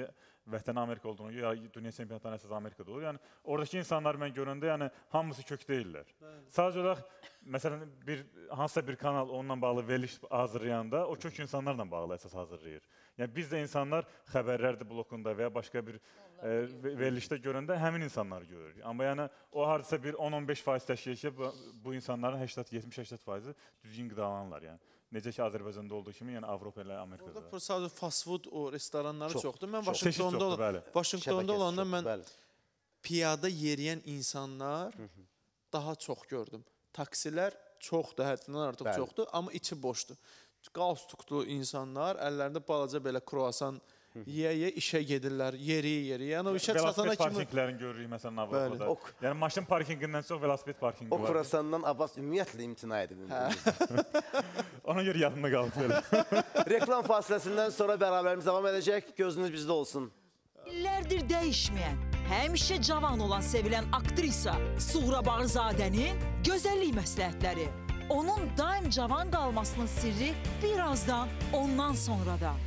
vətən Amerika olduğunu, ya dünya çempionatlarının əsas Amerikada olur. Yəni oradakı insanları mən görəndə, yəni hamısı kök deyirlər. Sadəcə olaraq məsələn bir hansısa bir kanal onunla bağlı veriliş hazırlayanda o kök insanlarla bağlı əsas hazırlayır. Yəni biz də insanlar xəbərlərdir blokunda və ya başqa bir e, verilişdə görəndə həmin insanları görürük. Amma yəni o hardasa bir on on beş faiz təşkil edir ki, bu, bu insanların yetmiş səksən faizi düzgün qidalanırlar yəni. Necə ki Azərbaycanda olduğu kimi, yəni Avropa ilə Amerikada. Orada sadəcə fast food o restoranları Çox, çoxdur. Mən çox. Vaşinqtonda çoxdur, bəli. Vaşinqtonda Şəbəkəsi olanda çox, mən bəli. piyada yeriyən insanlar daha çox gördüm. Taksilər çoxdur, həddindən artıq Bəli. çoxdur, amma içi boşdur. Qalstuklu insanlar əllərində balaca belə kruasan yeyə-yeyə işə gedirlər, yeri-yeri. Yəni o işə çatana Velosiped kimi parkinqlərini görürük məsələn Avropada. Bəli. Yəni maşın parkinqindən çox velosiped parkinqi O var. Kurasandan Abbas ümumiyyətlə imtina edib. Ona görə yadında qalıb belə. Reklam fasiləsindən sonra bərabərimiz davam edəcək. Gözünüz bizdə olsun. İllərdir dəyişməyən, həmişə cavan olan sevilən aktrisa Suğra Bağırzadənin gözəllik məsləhətləri. Onun daim cavan qalmasının sirri birazdan ondan sonra da.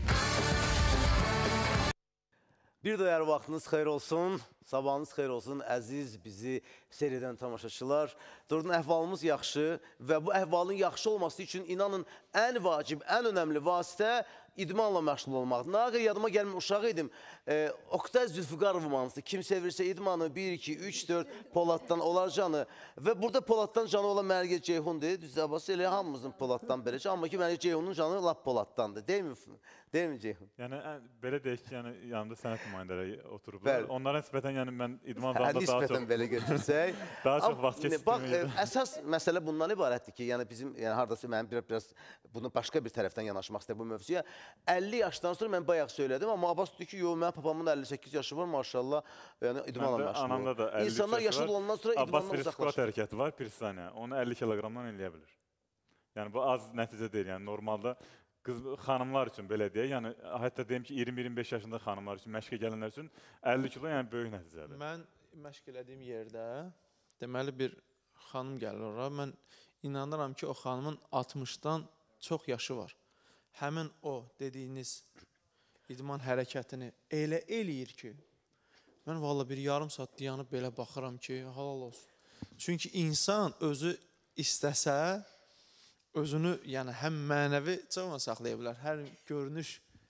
Bir dəyər vaxtınız xeyir olsun, sabahınız xeyir olsun, əziz bizi seyr edən tamaşaçılar. Doğrudan əhvalımız yaxşı və bu əhvalın yaxşı olması üçün inanın ən vacib, ən önəmli vasitə idmanla məşğul olmaqdır. Nağa yadıma gəlmə uşağı idim. E, Oktay Zülfüqarov mansı. Kim sevirsə idmanı bir, iki, üç, dörd Poladdan olar canı. Və burada Poladdan canı olan Mərgə Ceyhundur. Düzdür Abbas, elə hamımızın Poladdan beləcə. Amma ki Mərgə Ceyhunun canı lap Poladdandır. Deyilmi? Deyilmi Ceyhun? Yəni ən, belə deyək ki, yəni yanında sənət nümayəndələri oturublar. Bəli. Onlara nisbətən yəni mən idman Hə, zalında daha çox nisbətən belə götürsək. daha çox Amma, vaxt keçirdim. Bax, e, əsas məsələ bundan ibarətdir ki, yəni bizim, yəni hardasa mənim biraz, biraz bunu başqa bir tərəfdən yanaşmaq istəyir bu mövzuya. əlli yaşdan sonra mən bayaq söylədim, amma Abbas dedi ki, yox, mənim papamın əlli səkkiz yaşı var, maşallah, yəni idmanla Məndə, məşğul anamda da olur. əlli üç İnsanlar yaşı yaşlı var. olandan sonra Abbas idmandan bir squat uzaqlaşır. hərəkəti var, bir saniyə. Onu əlli kiloqramdan eləyə bilir. Yəni bu az nəticə deyil. Yəni normalda qız xanımlar üçün belə deyək, yəni hətta deyim ki, iyirmi iyirmi beş yaşında xanımlar üçün, məşqə gələnlər üçün əlli kilo yəni böyük nəticədir. Mən məşq elədiyim yerdə deməli bir xanım gəlir ora. Mən inanıram ki, o xanımın altmışdan çox yaşı var. Həmin o dediyiniz idman hərəkətini elə eləyir ki, mən valla bir yarım saat dayanıb belə baxıram ki, halal olsun. Çünki insan özü istəsə, özünü yəni həm mənəvi cavan saxlaya bilər, hər görünüş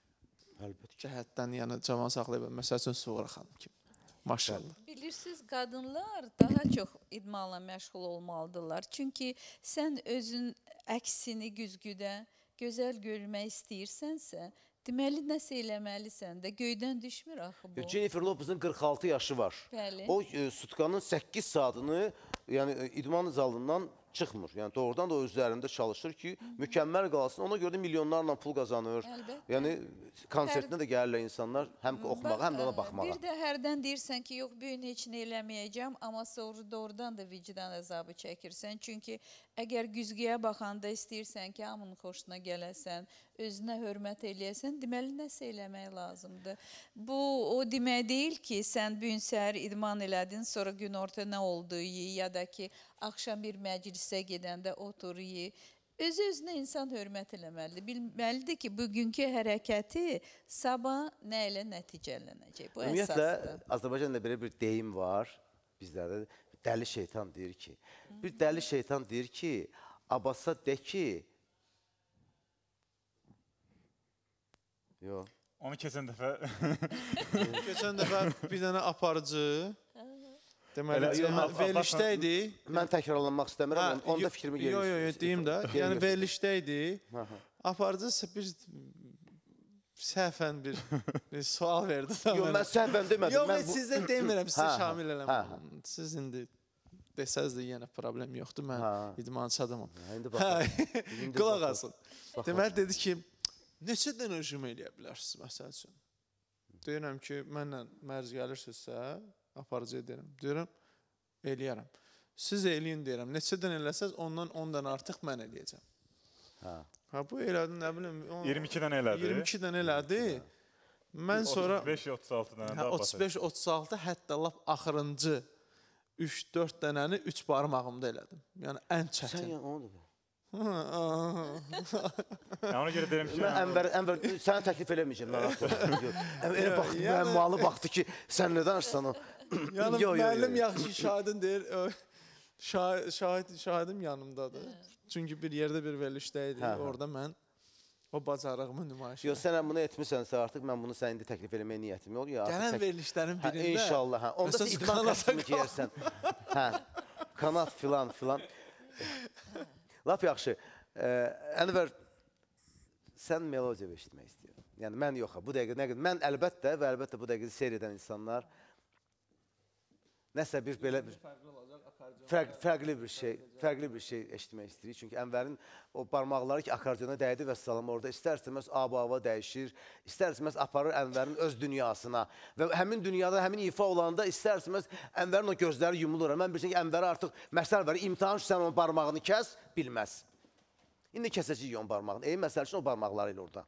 cəhətdən yəni cavan saxlaya bilər. Məsəl üçün Suğra xanım kimi. Maşallah. Bilirsiniz, qadınlar daha çox idmanla məşğul olmalıdırlar. Çünki sən özün əksini güzgüdə gözəl görmək istəyirsənsə, deməli nəsə eləməlisən də, göydən düşmür axı bu. Jennifer Lopez'ın qırx altı yaşı var. Bəli. O e, sutkanın səkkiz saatını yəni e, idman zalından çıxmır. Yəni doğrudan da o özlərində çalışır ki, mükəmməl qalsın. Ona görə də milyonlarla pul qazanır. Əlbəttə. Yəni konsertinə də gəlirlər insanlar həm oxumağa, həm də ona baxmağa. Bir də hərdən deyirsən ki, yox, bu gün heç nə eləməyəcəm, amma sonra doğrudan da vicdan əzabı çəkirsən. Çünki əgər güzgüyə baxanda istəyirsən ki, hamının xoşuna gələsən, özünə hörmət eləyəsən, deməli nəsə eləmək lazımdır. Bu, o demək deyil ki, sən bu gün səhər idman elədin, sonra gün orta nə oldu, ya da ki, axşam bir məclisə gedəndə otur, ye. Öz-özünə insan hörmət eləməlidir. Bilməlidir ki, bugünkü hərəkəti sabah nə ilə nəticələnəcək. Bu Ümumiyyətlə, əsasdır. Azərbaycanda belə bir deyim var bizlərdə. Dəli şeytan deyir ki, bir dəli şeytan deyir ki, Abbasa de ki, yox. Onu keçən dəfə Keçən dəfə bir dənə aparıcı deməli, Elə- yox, verilişdə idi. Mən təkrarlanmaq istəmirəm, Hə, onda yox, fikrimi Yox, yox, yox, deyim də. Geri Yəni götür. verilişdə idi. Hə, hə. Aparıcı bir səhvən bir, bir sual verdi. Yox, mən səhvən demədim. Yox, mən mən bu- sizə demirəm, sizə Hə, hə, şamil hə, eləmirəm. Siz indi desəz də yenə problem yoxdur. Mən Hə. idmançı adamam. Hə, indi baxaq. Hə, İndi Qulaq baxaq. asın. Baxaq. Deməli dedi ki, neçə dənə rejim eləyə bilərsiniz məsəl üçün? Deyirəm ki, mənlə mərz gəlirsinizsə, aparıcıya deyirəm. Deyirəm, eləyərəm. Siz eləyin deyirəm. Neçə dənə eləsəz, ondan on dənə artıq mən eləyəcəm. Hə. Ha, bu elədi, nə bilim. on- iyirmi iki dənə elədi. iyirmi iki dənə elədi. Mən sonra otuz beş otuz altı dənə hə, daha otuz beş otuz altı hətta lap axırıncı üç dörd dənəni üç barmağımda elədim. Yəni ən Sən çətin. yəni onu da. Yəni ona görə deyirəm ki, Mən Ənvər, Ənvər, sənə təklif eləməyəcəm, narahat olma. Elə baxdı, mənim malı baxdı ki, sən nə danışsan o. Yəni müəllim yaxşı şahidin deyir, şahidim yanımdadır. Çünki bir yerdə bir verilişdəydik, orada mən o bacarığımı nümayiş edirəm. Yox, sən bunu etmisənsə artıq, mən bunu sən indi təklif eləməyə niyyətim yox. Gələn verilişlərin birində... İnşallah, onda sən idman kasımı giyərsən. Kanat filan filan. Lap yaxşı. Ənvər, sən melodiya eşitmək istəyirəm. Yəni, mən yox, bu dəqiqə, nə qədər, mən əlbəttə və əlbəttə bu dəqiqə seyr edən insanlar nəsə bir belə bir fərqli bir şey, fərqli bir şey eşitmək istəyirik. Çünki Ənvərin o barmaqları ki, akordeona dəydi və salam orada istər-istəməz ab-hava dəyişir, istər-istəməz aparır Ənvərin öz dünyasına və həmin dünyada, həmin ifa olanda istər-istəməz Ənvərin o gözləri yumulur. Mən bilirsin ki, Ənvəri artıq məsəl verir, imtihan üçün sən onun barmağını kəs, bilməz. İndi kəsəcəyik onun barmağını. Ey, məsəl üçün o barmaqları ilə orada.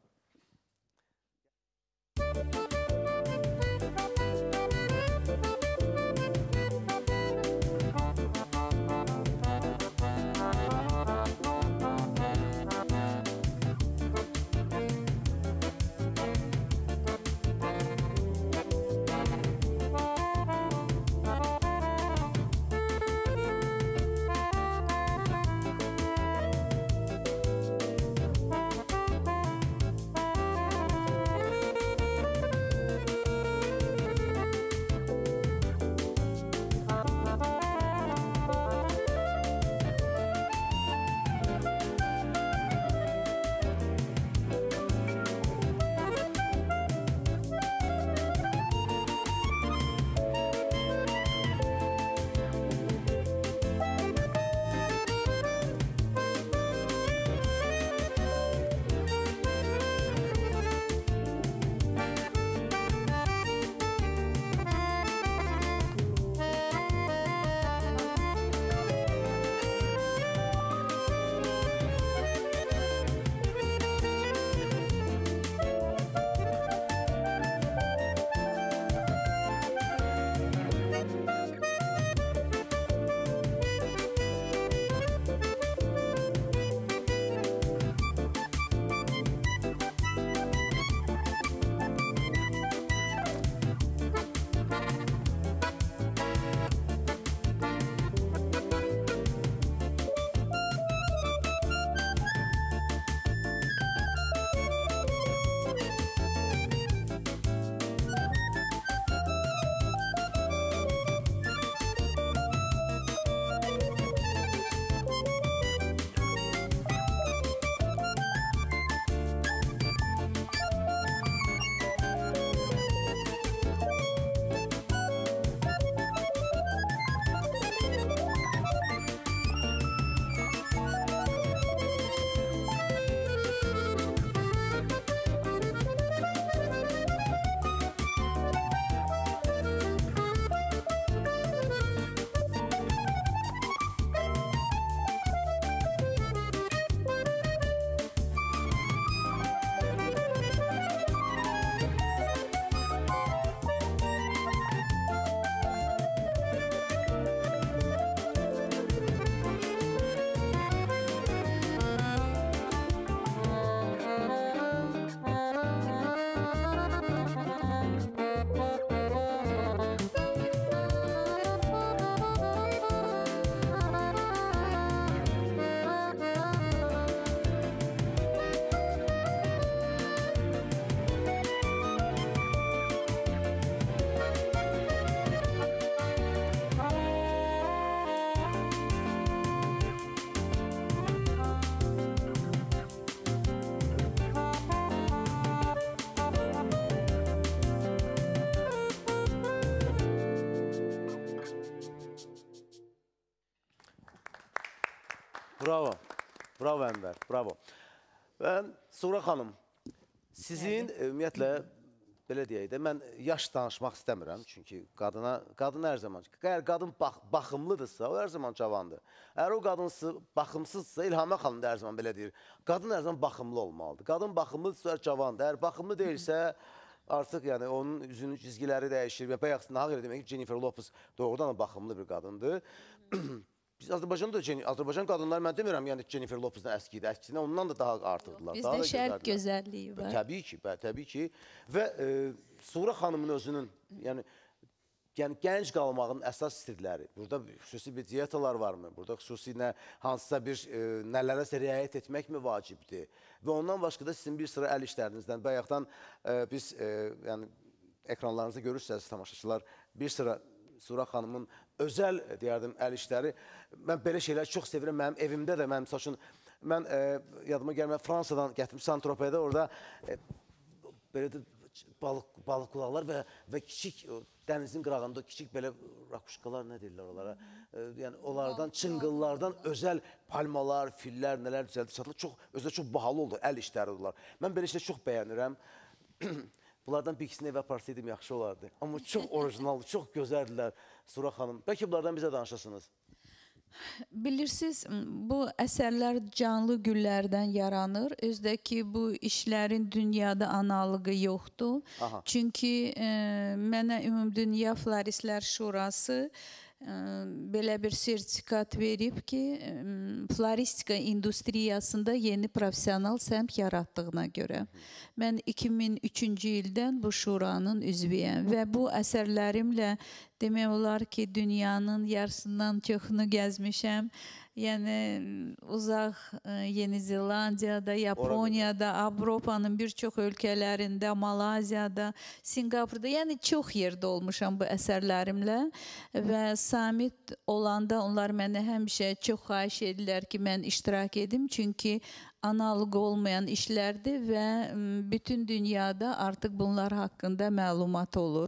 Bravo. Bravo Ənvər, bravo. Və Suğra xanım, sizin ümumiyyətlə, belə deyək də, mən yaş danışmaq istəmirəm. Çünki qadına, qadın hər zaman, əgər qadın bax, baxımlıdırsa, o hər zaman cavandır. Əgər o qadın baxımsızsa, İlhamə xanım da hər zaman belə deyir, qadın hər zaman baxımlı olmalıdır. Qadın baxımlıdırsa, cavandır. Əgər baxımlı deyilsə, artıq yəni, onun üzünün çizgiləri dəyişir. Və bayaq nahaq elə demək ki, Jennifer Lopez doğrudan da baxımlı bir qadındır. Biz Azərbaycanda da Azərbaycan qadınları mən demirəm, yəni Jennifer Lopez-dən əski idi. Əskidən ondan da daha artıqdılar. Bizdə şərq gözəlliyi var. Təbii ki, təbii ki. Və e, Suğra xanımın özünün, yəni Yəni, gənc qalmağın əsas sirləri. Burada xüsusi bir diyetalar varmı? Burada xüsusi nə, hansısa bir e, nələrəsə riayət etmək mi vacibdir? Və ondan başqa da sizin bir sıra əl işlərinizdən, bayaqdan e, biz e, yəni, ekranlarınızda görürsünüz tamaşaçılar, bir sıra Suğra xanımın özəl deyərdim, əl işləri. Mən belə şeyləri çox sevirəm. Mənim evimdə də, mənim saçın, mən e, yadıma gəlmə, Fransadan gətirdim, Saint-Tropez'də orada e, belə də balıq, balıq qulaqlar və, və kiçik o, dənizin qırağında kiçik belə rakuşkalar nə deyirlər onlara, e, yəni onlardan, çıngıllardan özəl palmalar, fillər, nələr düzəldi satılır. Çox, özü çox bahalı oldu, əl işləri oldular. Mən belə işləri çox bəyənirəm. Bunlardan bir ikisini evə aparsaydım yaxşı olardı. Amma çox orijinaldır, çox gözəldirlər Suğra xanım. Bəlkə bunlardan bizə danışasınız. Bilirsiniz, bu əsərlər canlı güllərdən yaranır. Özdəki bu işlərin dünyada analogu yoxdur. Aha. Çünki e, mənə Ümumdünya Floristlər Şurası e, belə bir sertifikat verib ki, e, floristika industriyasında yeni profesional səmt yaratdığına görə. Mən iki min üçüncü ildən bu şuranın üzvüyəm və bu əsərlərimlə demək olar ki, dünyanın yarısından çoxunu gəzmişəm. Yəni, uzaq Yeni Zelandiyada, Yaponiyada, Avropanın bir çox ölkələrində, Malayziyada, Singapurda, yəni çox yerdə olmuşam bu əsərlərimlə və samit olanda onlar mənə həmişə çox xahiş edirlər ki, mən iştirak edim, çünki analog olmayan işlərdir və bütün dünyada artıq bunlar haqqında məlumat olur.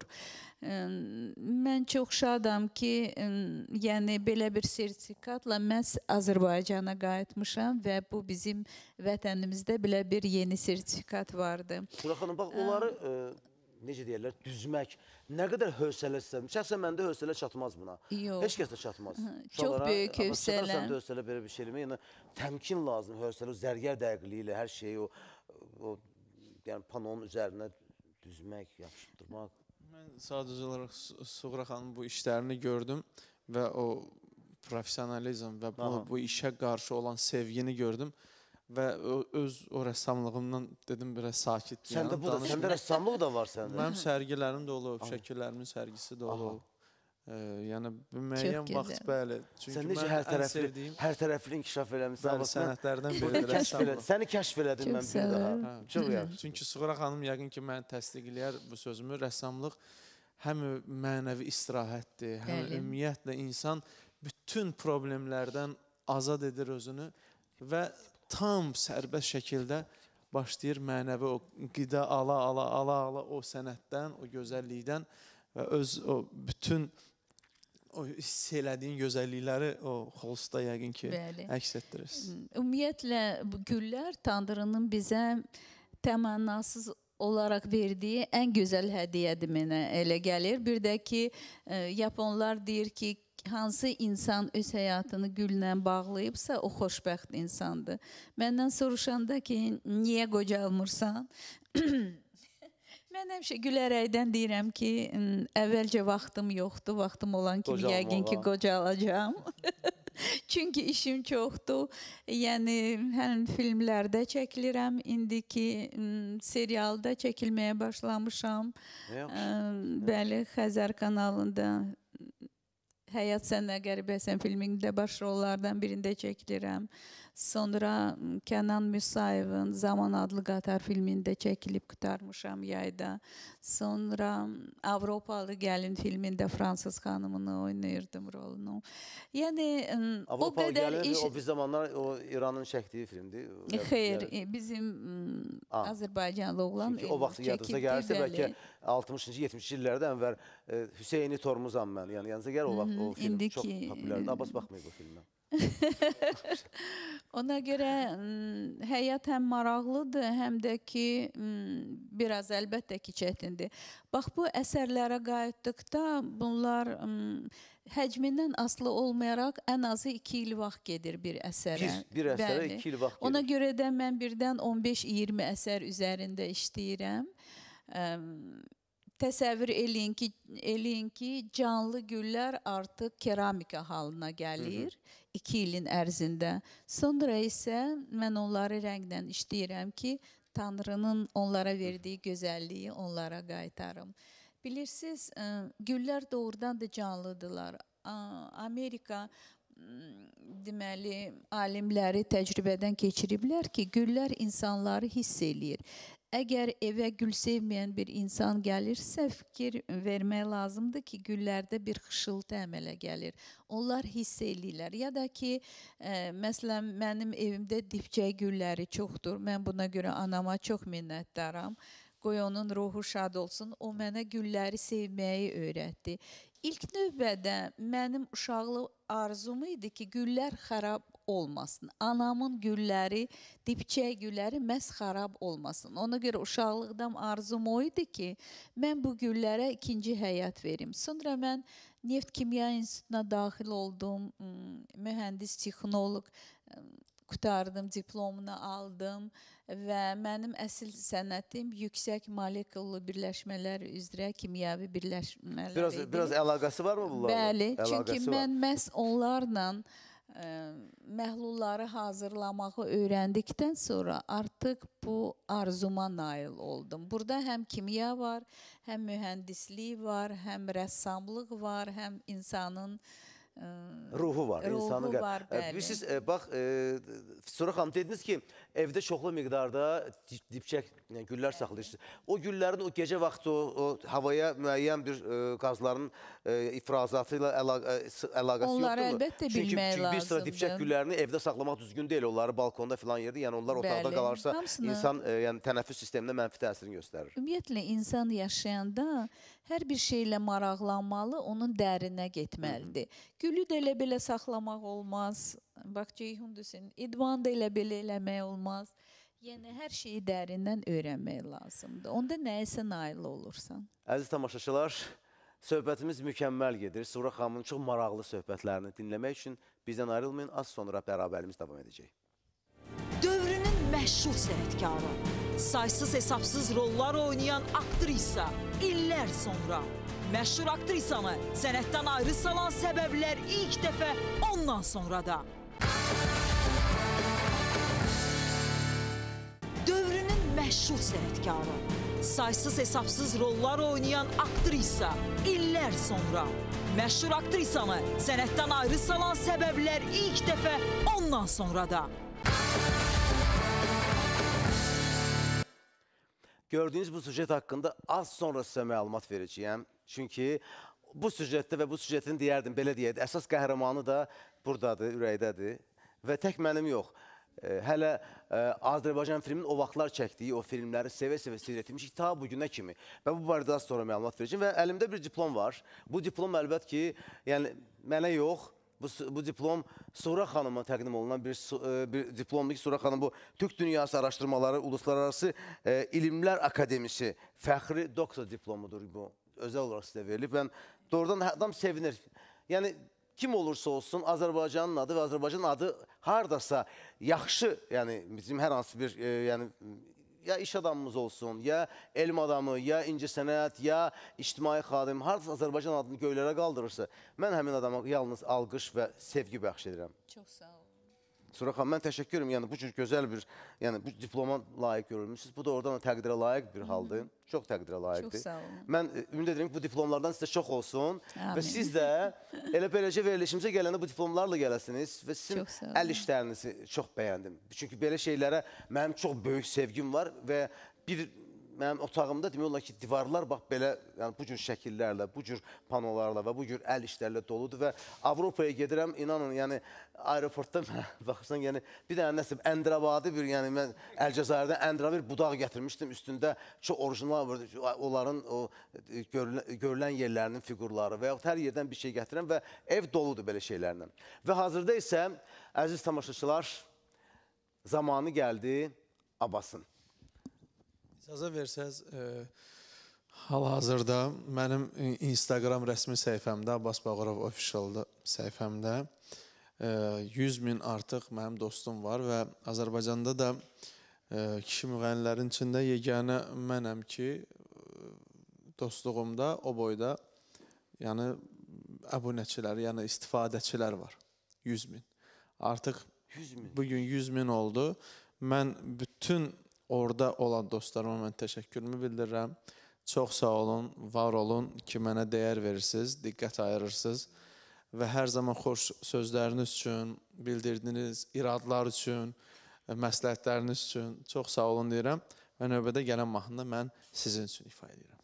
Mən çox şadam ki, yəni belə bir sertifikatla məhz Azərbaycana qayıtmışam və bu bizim vətənimizdə belə bir yeni sertifikat vardı. Suğra xanım, bax, onları e, necə deyərlər, düzmək, nə qədər hövsələ istədim. Şəxsən məndə hövsələ çatmaz buna. Yox. Heç kəsdə çatmaz. Çox böyük hövsələ. Çatarsan da hövsələ belə bir şeyləmə, yəni təmkin lazım, hövsələ, o zərgər dəqiqliyi ilə hər şeyi o, o yəni panonun üzərinə düzmək, yapışdırmaq. Mən sadəcə olaraq Suğra xanımın bu işlərini gördüm və o profesionalizm və bu, bu işə qarşı olan sevgini gördüm və öz o rəssamlığımdan dedim biraz sakit. Səndə bu da, səndə rəssamlıq da var səndə. Mənim sərgilərim də olub, şəkillərimin sərgisi də olub. Ee, yəni müəyyən vaxt bəli. Sən necə hər tərəfli, hər tərəfli inkişaf eləmişsən? Bəli, sənətlərdən biri rəssamlıq. Səni kəşf elədim mən bir daha. Çox yaxşı. Çünki Suğra xanım yəqin ki, məni təsdiqləyər bu sözümü. Rəssamlıq həm mənəvi istirahətdir, həm ümumiyyətlə insan bütün problemlərdən azad edir özünü və tam sərbəst şəkildə başlayır mənəvi o qida ala, ala, ala, ala o sənətdən, o gözəllikdən və öz o bütün o hiss elədiyin gözəllikləri o xolsta yəqin ki, əks etdirirsin. Ümumiyyətlə, bu güllər Tanrının bizə təmənnasız olaraq verdiyi ən gözəl hədiyyədir mənə elə gəlir. Bir də ki, Yaponlar deyir ki, hansı insan öz həyatını güllə bağlayıbsa, o xoşbəxt insandır. Məndən soruşanda ki, niyə qocalmırsan? Mən həmişə gülərəkdən deyirəm ki, əvvəlcə vaxtım yoxdur, vaxtım olan kimi yəqin ki, qocalacağım. Çünki işim çoxdur. Yəni, həm filmlərdə çəkilirəm, indiki serialda çəkilməyə başlamışam. Bəli, Xəzər kanalında Həyat Sənə Qəribəsən filmində başrollardan birində çəkilirəm. Sonra Kənan Müsayevin Zaman adlı qatar filmində çəkilib qutarmışam yayda. Sonra Avropalı Gəlin filmində Fransız xanımını oynayırdım rolunu. Yəni, o qədər iş... O bir zamanlar o İranın çəkdiyi filmdir. Xeyr, bizim Azərbaycanlı oğlan o vaxt yadınıza gəlirsə, bəlkə altmışıncı, yetmişinci illərdə Ənvər Hüseyni Tormuzam mən. Yəni, yanınıza gəlir o vaxt o film çox popülərdir. Abbas baxmayıb o filmə. Ona görə həyat həm maraqlıdır, həm də ki, biraz əlbəttə ki, çətindir. Bax, bu əsərlərə qayıtdıqda bunlar həcmindən asılı olmayaraq ən azı iki il vaxt gedir bir əsərə. Bir, bir əsərə iki il vaxt gedir. Ona görə də mən birdən on beş iyirmi əsər üzərində işləyirəm. təsəvvür eləyin ki, eləyin ki, canlı güllər artıq keramika halına gəlir. Hı -hı. İki ilin ərzində. Sonra isə mən onları rəngdən işləyirəm ki, Tanrının onlara verdiyi gözəlliyi onlara qaytarım. Bilirsiniz, güllər doğrudan da canlıdırlar. Amerika deməli, alimləri təcrübədən keçiriblər ki, güllər insanları hiss eləyir. Əgər evə gül sevməyən bir insan gəlirsə, fikir vermək lazımdır ki, güllərdə bir xışıltı əmələ gəlir. Onlar hiss eləyirlər. Ya da ki, ə, məsələn, mənim evimdə dibçək gülləri çoxdur. Mən buna görə anama çox minnətdaram. Qoy onun ruhu şad olsun. O mənə gülləri sevməyi öyrətdi. İlk növbədə mənim uşaqlıq arzum idi ki, güllər xarab olmasın. Anamın gülləri, dibçək gülləri məhz xarab olmasın. Ona görə uşaqlıqdan arzum o idi ki, mən bu güllərə ikinci həyat verim. Sonra mən Neft Kimya İnstitutuna daxil oldum, mühəndis, texnoloq qutardım, diplomunu aldım və mənim əsl sənətim yüksək molekullu birləşmələr üzrə kimyəvi birləşmələr biraz, idi. Biraz əlaqəsi var mı bunlarla? Bəli, əlaqəsi çünki var. mən məhz onlarla ə, məhlulları hazırlamağı öyrəndikdən sonra artıq bu arzuma nail oldum. Burada həm kimya var, həm mühəndislik var, həm rəssamlıq var, həm insanın ruhu var. Ruhu insanın var, bəli. Siz, e, bax, e, Sura xanım dediniz ki, evdə çoxlu miqdarda dibçək yəni, güllər saxlayırsınız. O güllərin o gecə vaxtı o, o havaya müəyyən bir e, qazların e, ifrazatı ilə əlaqə, əlaqəsi onları yoxdur mu? əlbəttə çünki, bilmək çünki bir sıra lazımdır. dibçək güllərini evdə saxlamaq düzgün deyil. Onları balkonda filan yerdə, yəni onlar otaqda Bəli, qalarsa hamısını... insan e, yəni, tənəffüs sisteminə mənfi təsirini göstərir. Ümumiyyətlə, insan yaşayanda hər bir şeylə maraqlanmalı, onun dərinə getməlidir. Gülü də elə belə saxlamaq olmaz. Bax, Ceyhun desin, idman da elə belə eləmək olmaz. Yəni, hər şeyi dərindən öyrənmək lazımdır. Onda nəyəsə nail olursan. Əziz tamaşaçılar, söhbətimiz mükəmməl gedir. Sura xanımın çox maraqlı söhbətlərini dinləmək üçün bizdən ayrılmayın. Az sonra bərabərimiz davam edəcək. Dövrünün məşhur sənətkarı, saysız hesabsız rollar oynayan aktrisa, illər sonra məşhur aktrisanı sənətdən ayrı salan səbəblər ilk dəfə ondan sonra da. Dövrünün məşhur sənətkarı, saysız hesabsız rollar oynayan aktrisa, illər sonra məşhur aktrisanı sənətdən ayrı salan səbəblər ilk dəfə ondan sonra da. Gördüyünüz bu süjet haqqında az sonra sizə məlumat verəcəyəm. Çünki bu süjetdə və bu süjetin deyərdim, belə deyərdim, əsas qəhrəmanı da buradadır, ürəkdədir. Və tək mənim yox. E, hələ e, Azərbaycan filmin o vaxtlar çəkdiyi o filmləri sevə-sevə seyr etmişik ta bugünə kimi. Və bu barədə az sonra məlumat verəcəyim. Və əlimdə bir diplom var. Bu diplom əlbət ki, yəni mənə yox, Bu, bu diplom Sura xanıma təqdim olunan bir, bir diplomdur ki, Sura xanım bu Türk Dünyası Araşdırmaları Uluslararası e, İlimlər Akademisi fəxri doktor diplomudur bu. Özəl olaraq sizə verilib. Yəni, doğrudan adam sevinir. Yəni, kim olursa olsun Azərbaycanın adı və Azərbaycanın adı hardasa yaxşı, yəni bizim hər hansı bir, e, yəni, ya iş adamımız olsun, ya elm adamı, ya incəsənət, ya ictimai xadim, haradasa Azərbaycan adını göylərə qaldırırsa, mən həmin adama yalnız alqış və sevgi bəxş edirəm. Çox sağ olun. Sura xanım, mən təşəkkür ederim. Yəni, bu cür gözəl bir, yəni bu diploma layiq görülmüşsünüz. Bu da oradan təqdirə layiq bir haldır. Hı -hı. Çox təqdirə layiqdir. Çox sağ olun. Mən ümid edirəm ki, bu diplomlardan sizə çox olsun. Amin. Və siz də elə beləcə verilişimizə gələndə bu diplomlarla gələsiniz və sizin əl işlərinizi çox bəyəndim. Çünki belə şeylərə mənim çox böyük sevgim var və bir mənim otağımda demək olar ki, divarlar bax belə, yəni bu cür şəkillərlə, bu cür panolarla və bu cür əl işlərlə doludur və Avropaya gedirəm, inanın, yəni aeroportda baxırsan, yəni bir dənə nəsə Əndravadı bir, yəni mən Əlcəzairdən Əndrava bir budaq gətirmişdim, üstündə çox orijinal onların o görülən, görülən yerlərinin fiqurları və yaxud hər yerdən bir şey gətirəm və ev doludur belə şeylərlə. Və hazırda isə, əziz tamaşaçılar, zamanı gəldi Abbasın. İcazə versəz, e, hal-hazırda mənim Instagram rəsmi səhifəmdə, Abbas Bağırov Official səhifəmdə e, yüz min artıq mənim dostum var və Azərbaycanda da e, kişi müğənnilərin içində yeganə mənəm ki, dostluğumda o boyda yəni abunəçilər, yəni istifadəçilər var. yüz min. Artıq bugün yüz min oldu. Mən bütün orada olan dostlarıma mən təşəkkürümü bildirirəm. Çox sağ olun, var olun ki, mənə dəyər verirsiniz, diqqət ayırırsınız və hər zaman xoş sözləriniz üçün, bildirdiyiniz iradlar üçün, məsləhətləriniz üçün çox sağ olun deyirəm və növbədə gələn mahnını mən sizin üçün ifa edirəm.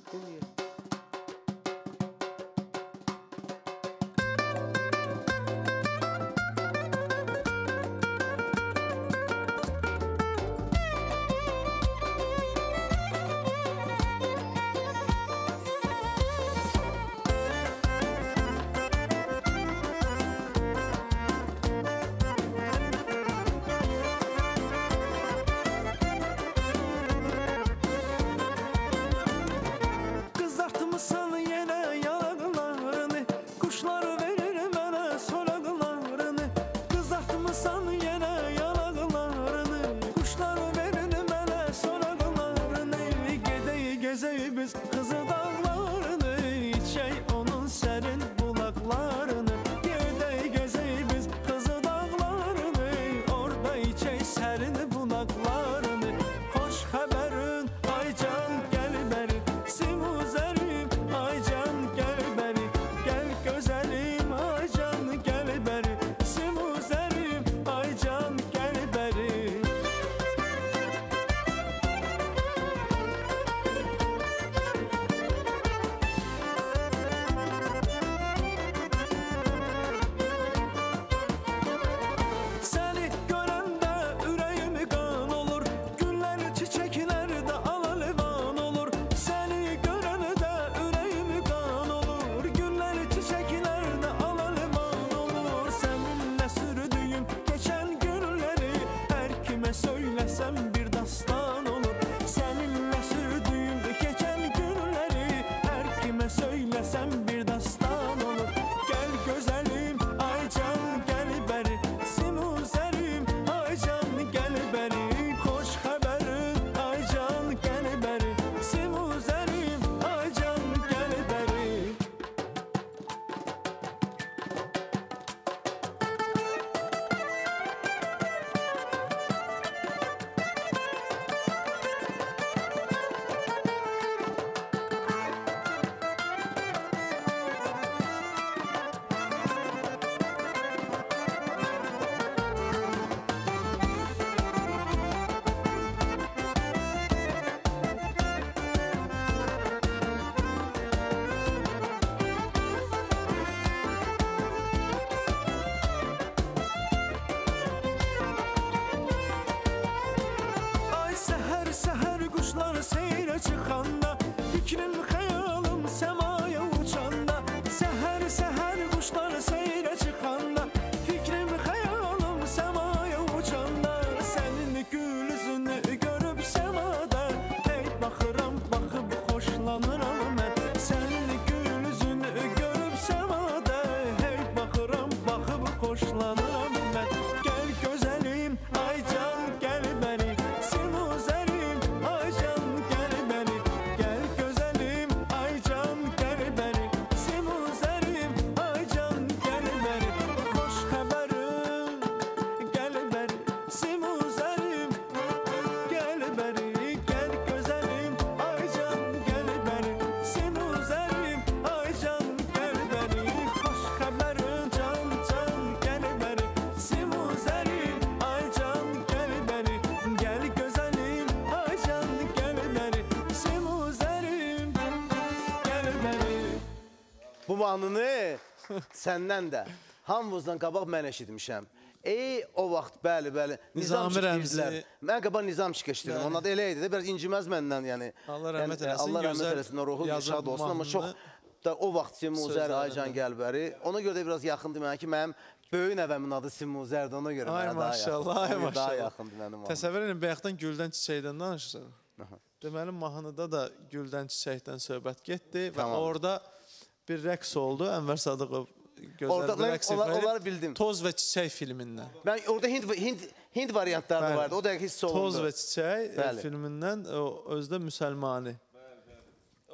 Bu mahnını səndən də hamımızdan qabaq mən eşitmişəm. Ey o vaxt bəli bəli Nizam şirkəşdirlər. Mən qabaq Nizam şirkəşdirdim. Onun adı elə idi də biraz inciməz məndən yəni. Allah rəhmət eləsin. Allah rəhmət eləsin. Ruhu şad olsun amma çox da o vaxt Simuzər Aycan Gəlbəri. Ona görə də biraz yaxındır mənə ki mənim böyük nəvəmin adı Simuzərdir. Ona görə mənə daha yaxın. Ay maşallah. Daha yaxındır mənim adım. Təsəvvür edin bayaqdan güldən çiçəkdən danışırıq. Deməli mahnıda da güldən çiçəkdən söhbət getdi və orada bir rəqs oldu. Ənvər Sadıqov gözəl bir rəqs onları bildim. Toz və Çiçək filmindən. Ben orada Hind, Hind, Hind variantları da vardı. O da hiss olundu. Toz və Çiçək filmindən özdə müsəlmani.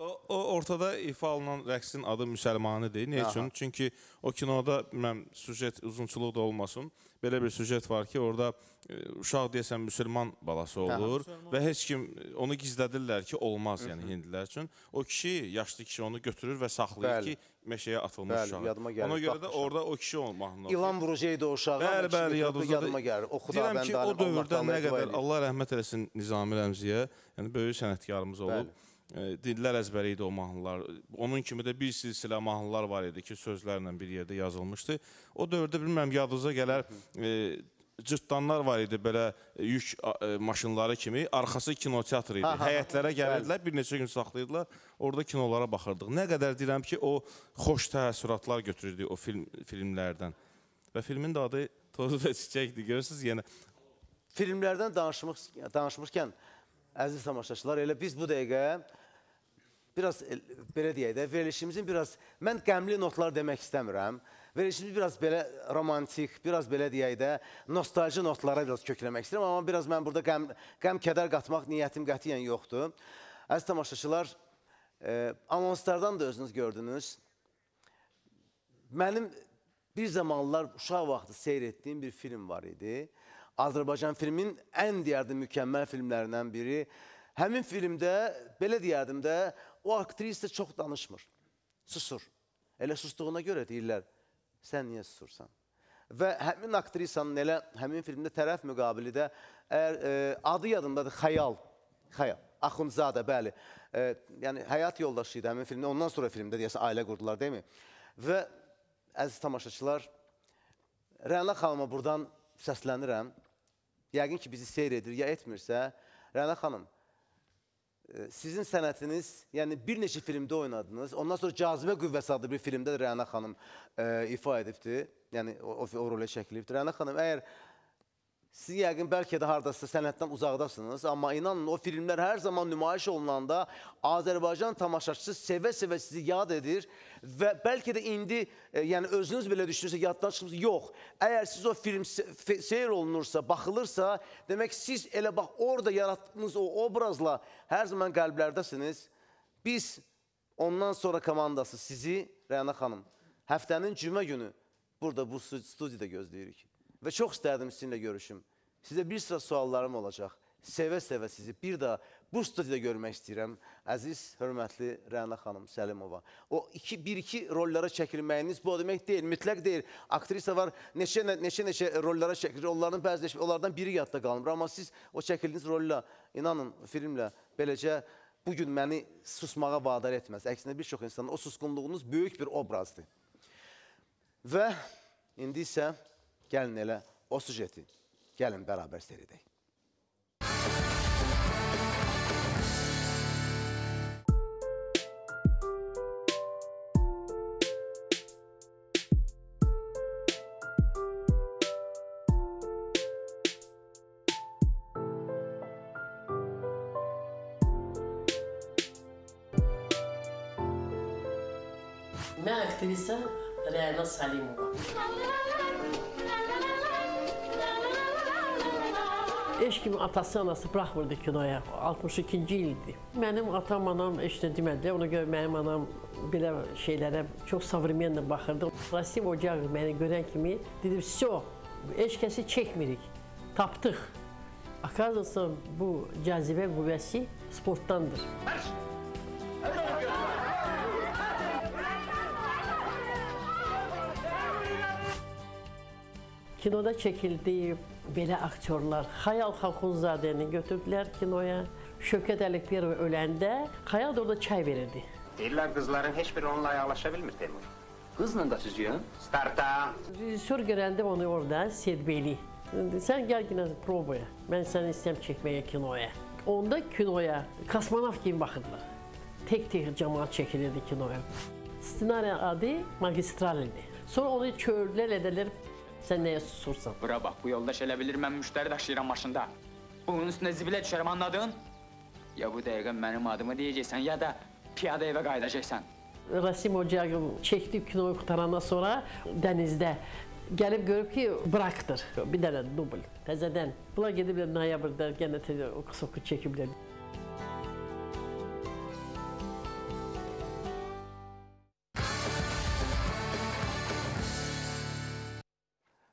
O, o ortada ifa olunan rəqsin adı Müsəlmanidir. Nə üçün? Çünki o kinoda mən süjet uzunçuluq da olmasın. Belə bir süjet var ki, orada e, uşaq deyəsən müsəlman balası olur və heç kim onu gizlədirlər ki, olmaz yəni hindlilər üçün. O kişi, yaşlı kişi onu götürür və saxlayır Bəli. ki, meşəyə atılmış Bəli, uşağı. yadıma gəlir, Ona görə də baxmışam. orada o kişi olmağını İlan vuracaqdı o uşağa. Bəli, bəli, yadınızda. Yadıma gəlir. O Xuda Deyirəm ki, o bəndəlim, dövrdə Allah nə qədər eləsin. Allah rəhmət eləsin Nizami Rəmziyə, yəni böyük sənətkarımız olub. E, dillər əzbəri idi o mahnılar. Onun kimi də bir silsilə mahnılar var idi ki, sözlərlə bir yerdə yazılmışdı. O dövrdə bilmirəm, yadınıza gələr, e, cırtdanlar var idi, belə yük e, maşınları kimi. Arxası kinoteatr idi. Həyətlərə gəlirdilər, bir neçə gün saxlayırdılar. Orada kinolara baxırdıq. Nə qədər deyirəm ki, o xoş təəssüratlar götürürdü o film, filmlərdən. Və filmin də adı Toz və Çiçəkdir. Görürsünüz, yəni. Filmlərdən danışmış, danışmışkən, əziz tamaşaçılar, elə biz bu dəqiqə biraz, belə deyək də, verilişimizin biraz, mən qəmli notlar demək istəmirəm. Verilişimiz biraz belə romantik, biraz belə deyək də, nostalji notlara biraz kökləmək istəyirəm. Amma biraz mən burada qəm, qəm kədər qatmaq niyyətim qətiyyən yoxdur. Əziz tamaşaçılar, e, anonslardan da özünüz gördünüz. Mənim bir zamanlar uşaq vaxtı seyr etdiyim bir film var idi. Azərbaycan filmin ən deyərdim mükəmməl filmlərindən biri. Həmin filmdə, belə deyərdim də, o aktrisa çox danışmır, susur. Elə sustuğuna görə deyirlər, sən niyə susursan? Və həmin aktrisanın elə həmin filmdə tərəf müqabilidə, əgər e, adı yadındadır, Xəyal, Xəyal, Axundzadə, bəli. E, yəni, həyat yoldaşı idi həmin filmdə, ondan sonra filmdə deyəsən ailə qurdular, deyil mi? Və əziz tamaşaçılar, Rəna xanıma buradan səslənirəm. Yəqin ki, bizi seyr edir, ya etmirsə, Rəna xanım, sizin sənətiniz, yəni bir neçə filmdə oynadınız. Ondan sonra Cazibə Qüvvəsi adlı bir filmdə də Rəna xanım e, ifa edibdir. Yəni o, o, o rolə çəkilibdir. Rəna xanım, əgər siz yəqin bəlkə də haradasa sənətdən uzaqdasınız, amma inanın o filmlər hər zaman nümayiş olunanda Azərbaycan tamaşaçısı sevə-sevə sizi yad edir və bəlkə də indi e, yəni özünüz belə düşünürsə, yaddan çıxmışsınız. Yox, əgər siz o film se seyr olunursa, baxılırsa, demək siz elə bax orada yaratdığınız o obrazla hər zaman qəlblərdəsiniz. Biz ondan sonra komandası sizi, Rəna xanım, həftənin cümə günü burada bu studiyada gözləyirik. Və çox istərdim sizinlə görüşüm. Sizə bir sıra suallarım olacaq. Sevə-sevə sizi bir daha bu studiyada görmək istəyirəm. Əziz, hörmətli Rəna xanım Səlimova. O bir-iki rollara çəkilməyiniz bu demək deyil, mütləq deyil. Aktrisa var, neçə-neçə rollara çəkilir. Onların bəzi, onlardan biri yadda qalmır. Amma siz o çəkildiyiniz rolla, inanın, filmlə beləcə bugün məni susmağa vadar etməz. Əksinə bir çox insanın o susqunluğunuz böyük bir obrazdır. Və indi isə gəlin elə o sujeti, gəlin bərabər seyr edək. Mən aktrisa Rəna Salimova. Eşq kimi atası, anası buraxmırdı kinoya. altmış ikinci ildir. Mənim atam, anam eşlə demədi. Ona görə mənim anam belə şeylərə çox savremenlə baxırdı. Rasim Ocaq məni görən kimi dedi, "Vso, eşkəsi çəkmirik, tapdıq." Akazasa bu cazibə qüvvəsi sportdandır. Kinoda çəkildi belə aktyorlar. Xəyal Xalxunzadəni götürdülər kinoya. Şövkət Ələkbərova öləndə Xəyal da orada çay verirdi. Deyirlər qızların heç biri onunla ayaqlaşa bilmir Teymur. Qızla da sizcə? Starta. Rejissor görəndə onu orada Sedbeyli. Sən gəl yine probaya. Mən səni istəyəm çəkməyə kinoya. Onda kinoya kosmonavt kimi baxırdılar. Tek-tek cəmaat çəkilirdi kinoya. Ssenari adı Magistral idi. Sonra onu kördülər, edələr. Sən nəyə susursan? Bura bax, bu yoldaş elə bilir mən müştəri daşıyıram maşında. Bunun üstünə zibilə düşərəm, anladın? Ya bu dəqiqə mənim adımı deyəcəksən, ya da piyada evə qayıdacaqsan. Rasim Ocaq çəkdi kinoyu qutarandan sonra dənizdə gəlib görüb ki, bıraktır. Bir dənə dubl, təzədən. Bunlar gediblər noyabrda, gənə oku-soku çəkiblər.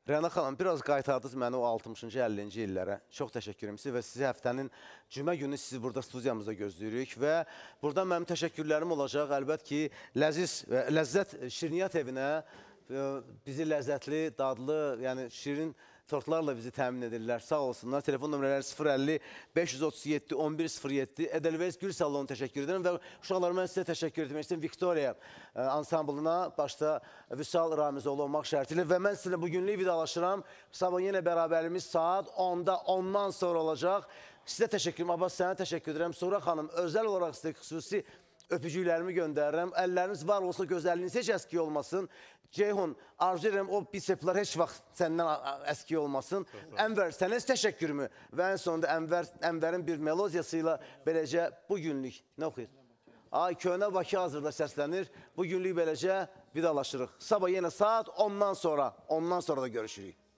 Rəna xanım, biraz qaytardınız məni o altmışıncı əllinci illərə. Çox təşəkkür edirəm sizə və sizi həftənin cümə günü sizi burada studiyamızda gözləyirik və burada mənim təşəkkürlərim olacaq. Əlbət ki, Ləziz, Ləzzət Şirniyyat evinə bizi ləzzətli, dadlı, yəni şirin tortlarla bizi təmin edirlər. Sağ olsunlar. Telefon nömrələri sıfır əlli beş yüz otuz yeddi on bir sıfır yeddi. Edelweiss Gül Salonu təşəkkür edirəm və uşaqlar mən sizə təşəkkür etmək istəyirəm. Viktoriya ansamblına başda Vüsal Ramizoğlu olmaq şərtilə və mən sizinlə bugünlük vidalaşıram. Sabah yenə bərabərimiz saat onda ondan sonra olacaq. Sizə təşəkkür edirəm. Abbas, sənə təşəkkür edirəm. Sonra xanım, özəl olaraq sizə xüsusi öpücüklərimi göndərirəm. Əlləriniz var olsa gözəlliğiniz heç əski olmasın. Ceyhun, arzu edirəm o biseplər heç vaxt səndən əski olmasın. Ənvər, sənə təşəkkürümü və ən sonunda Ənvər, Ənvərin bir melodiyasıyla beləcə bugünlük, nə oxuyur? Ay, Könə Bakı hazırda səslənir. Bugünlük beləcə vidalaşırıq. Sabah yenə saat ondan sonra, ondan sonra da görüşürük.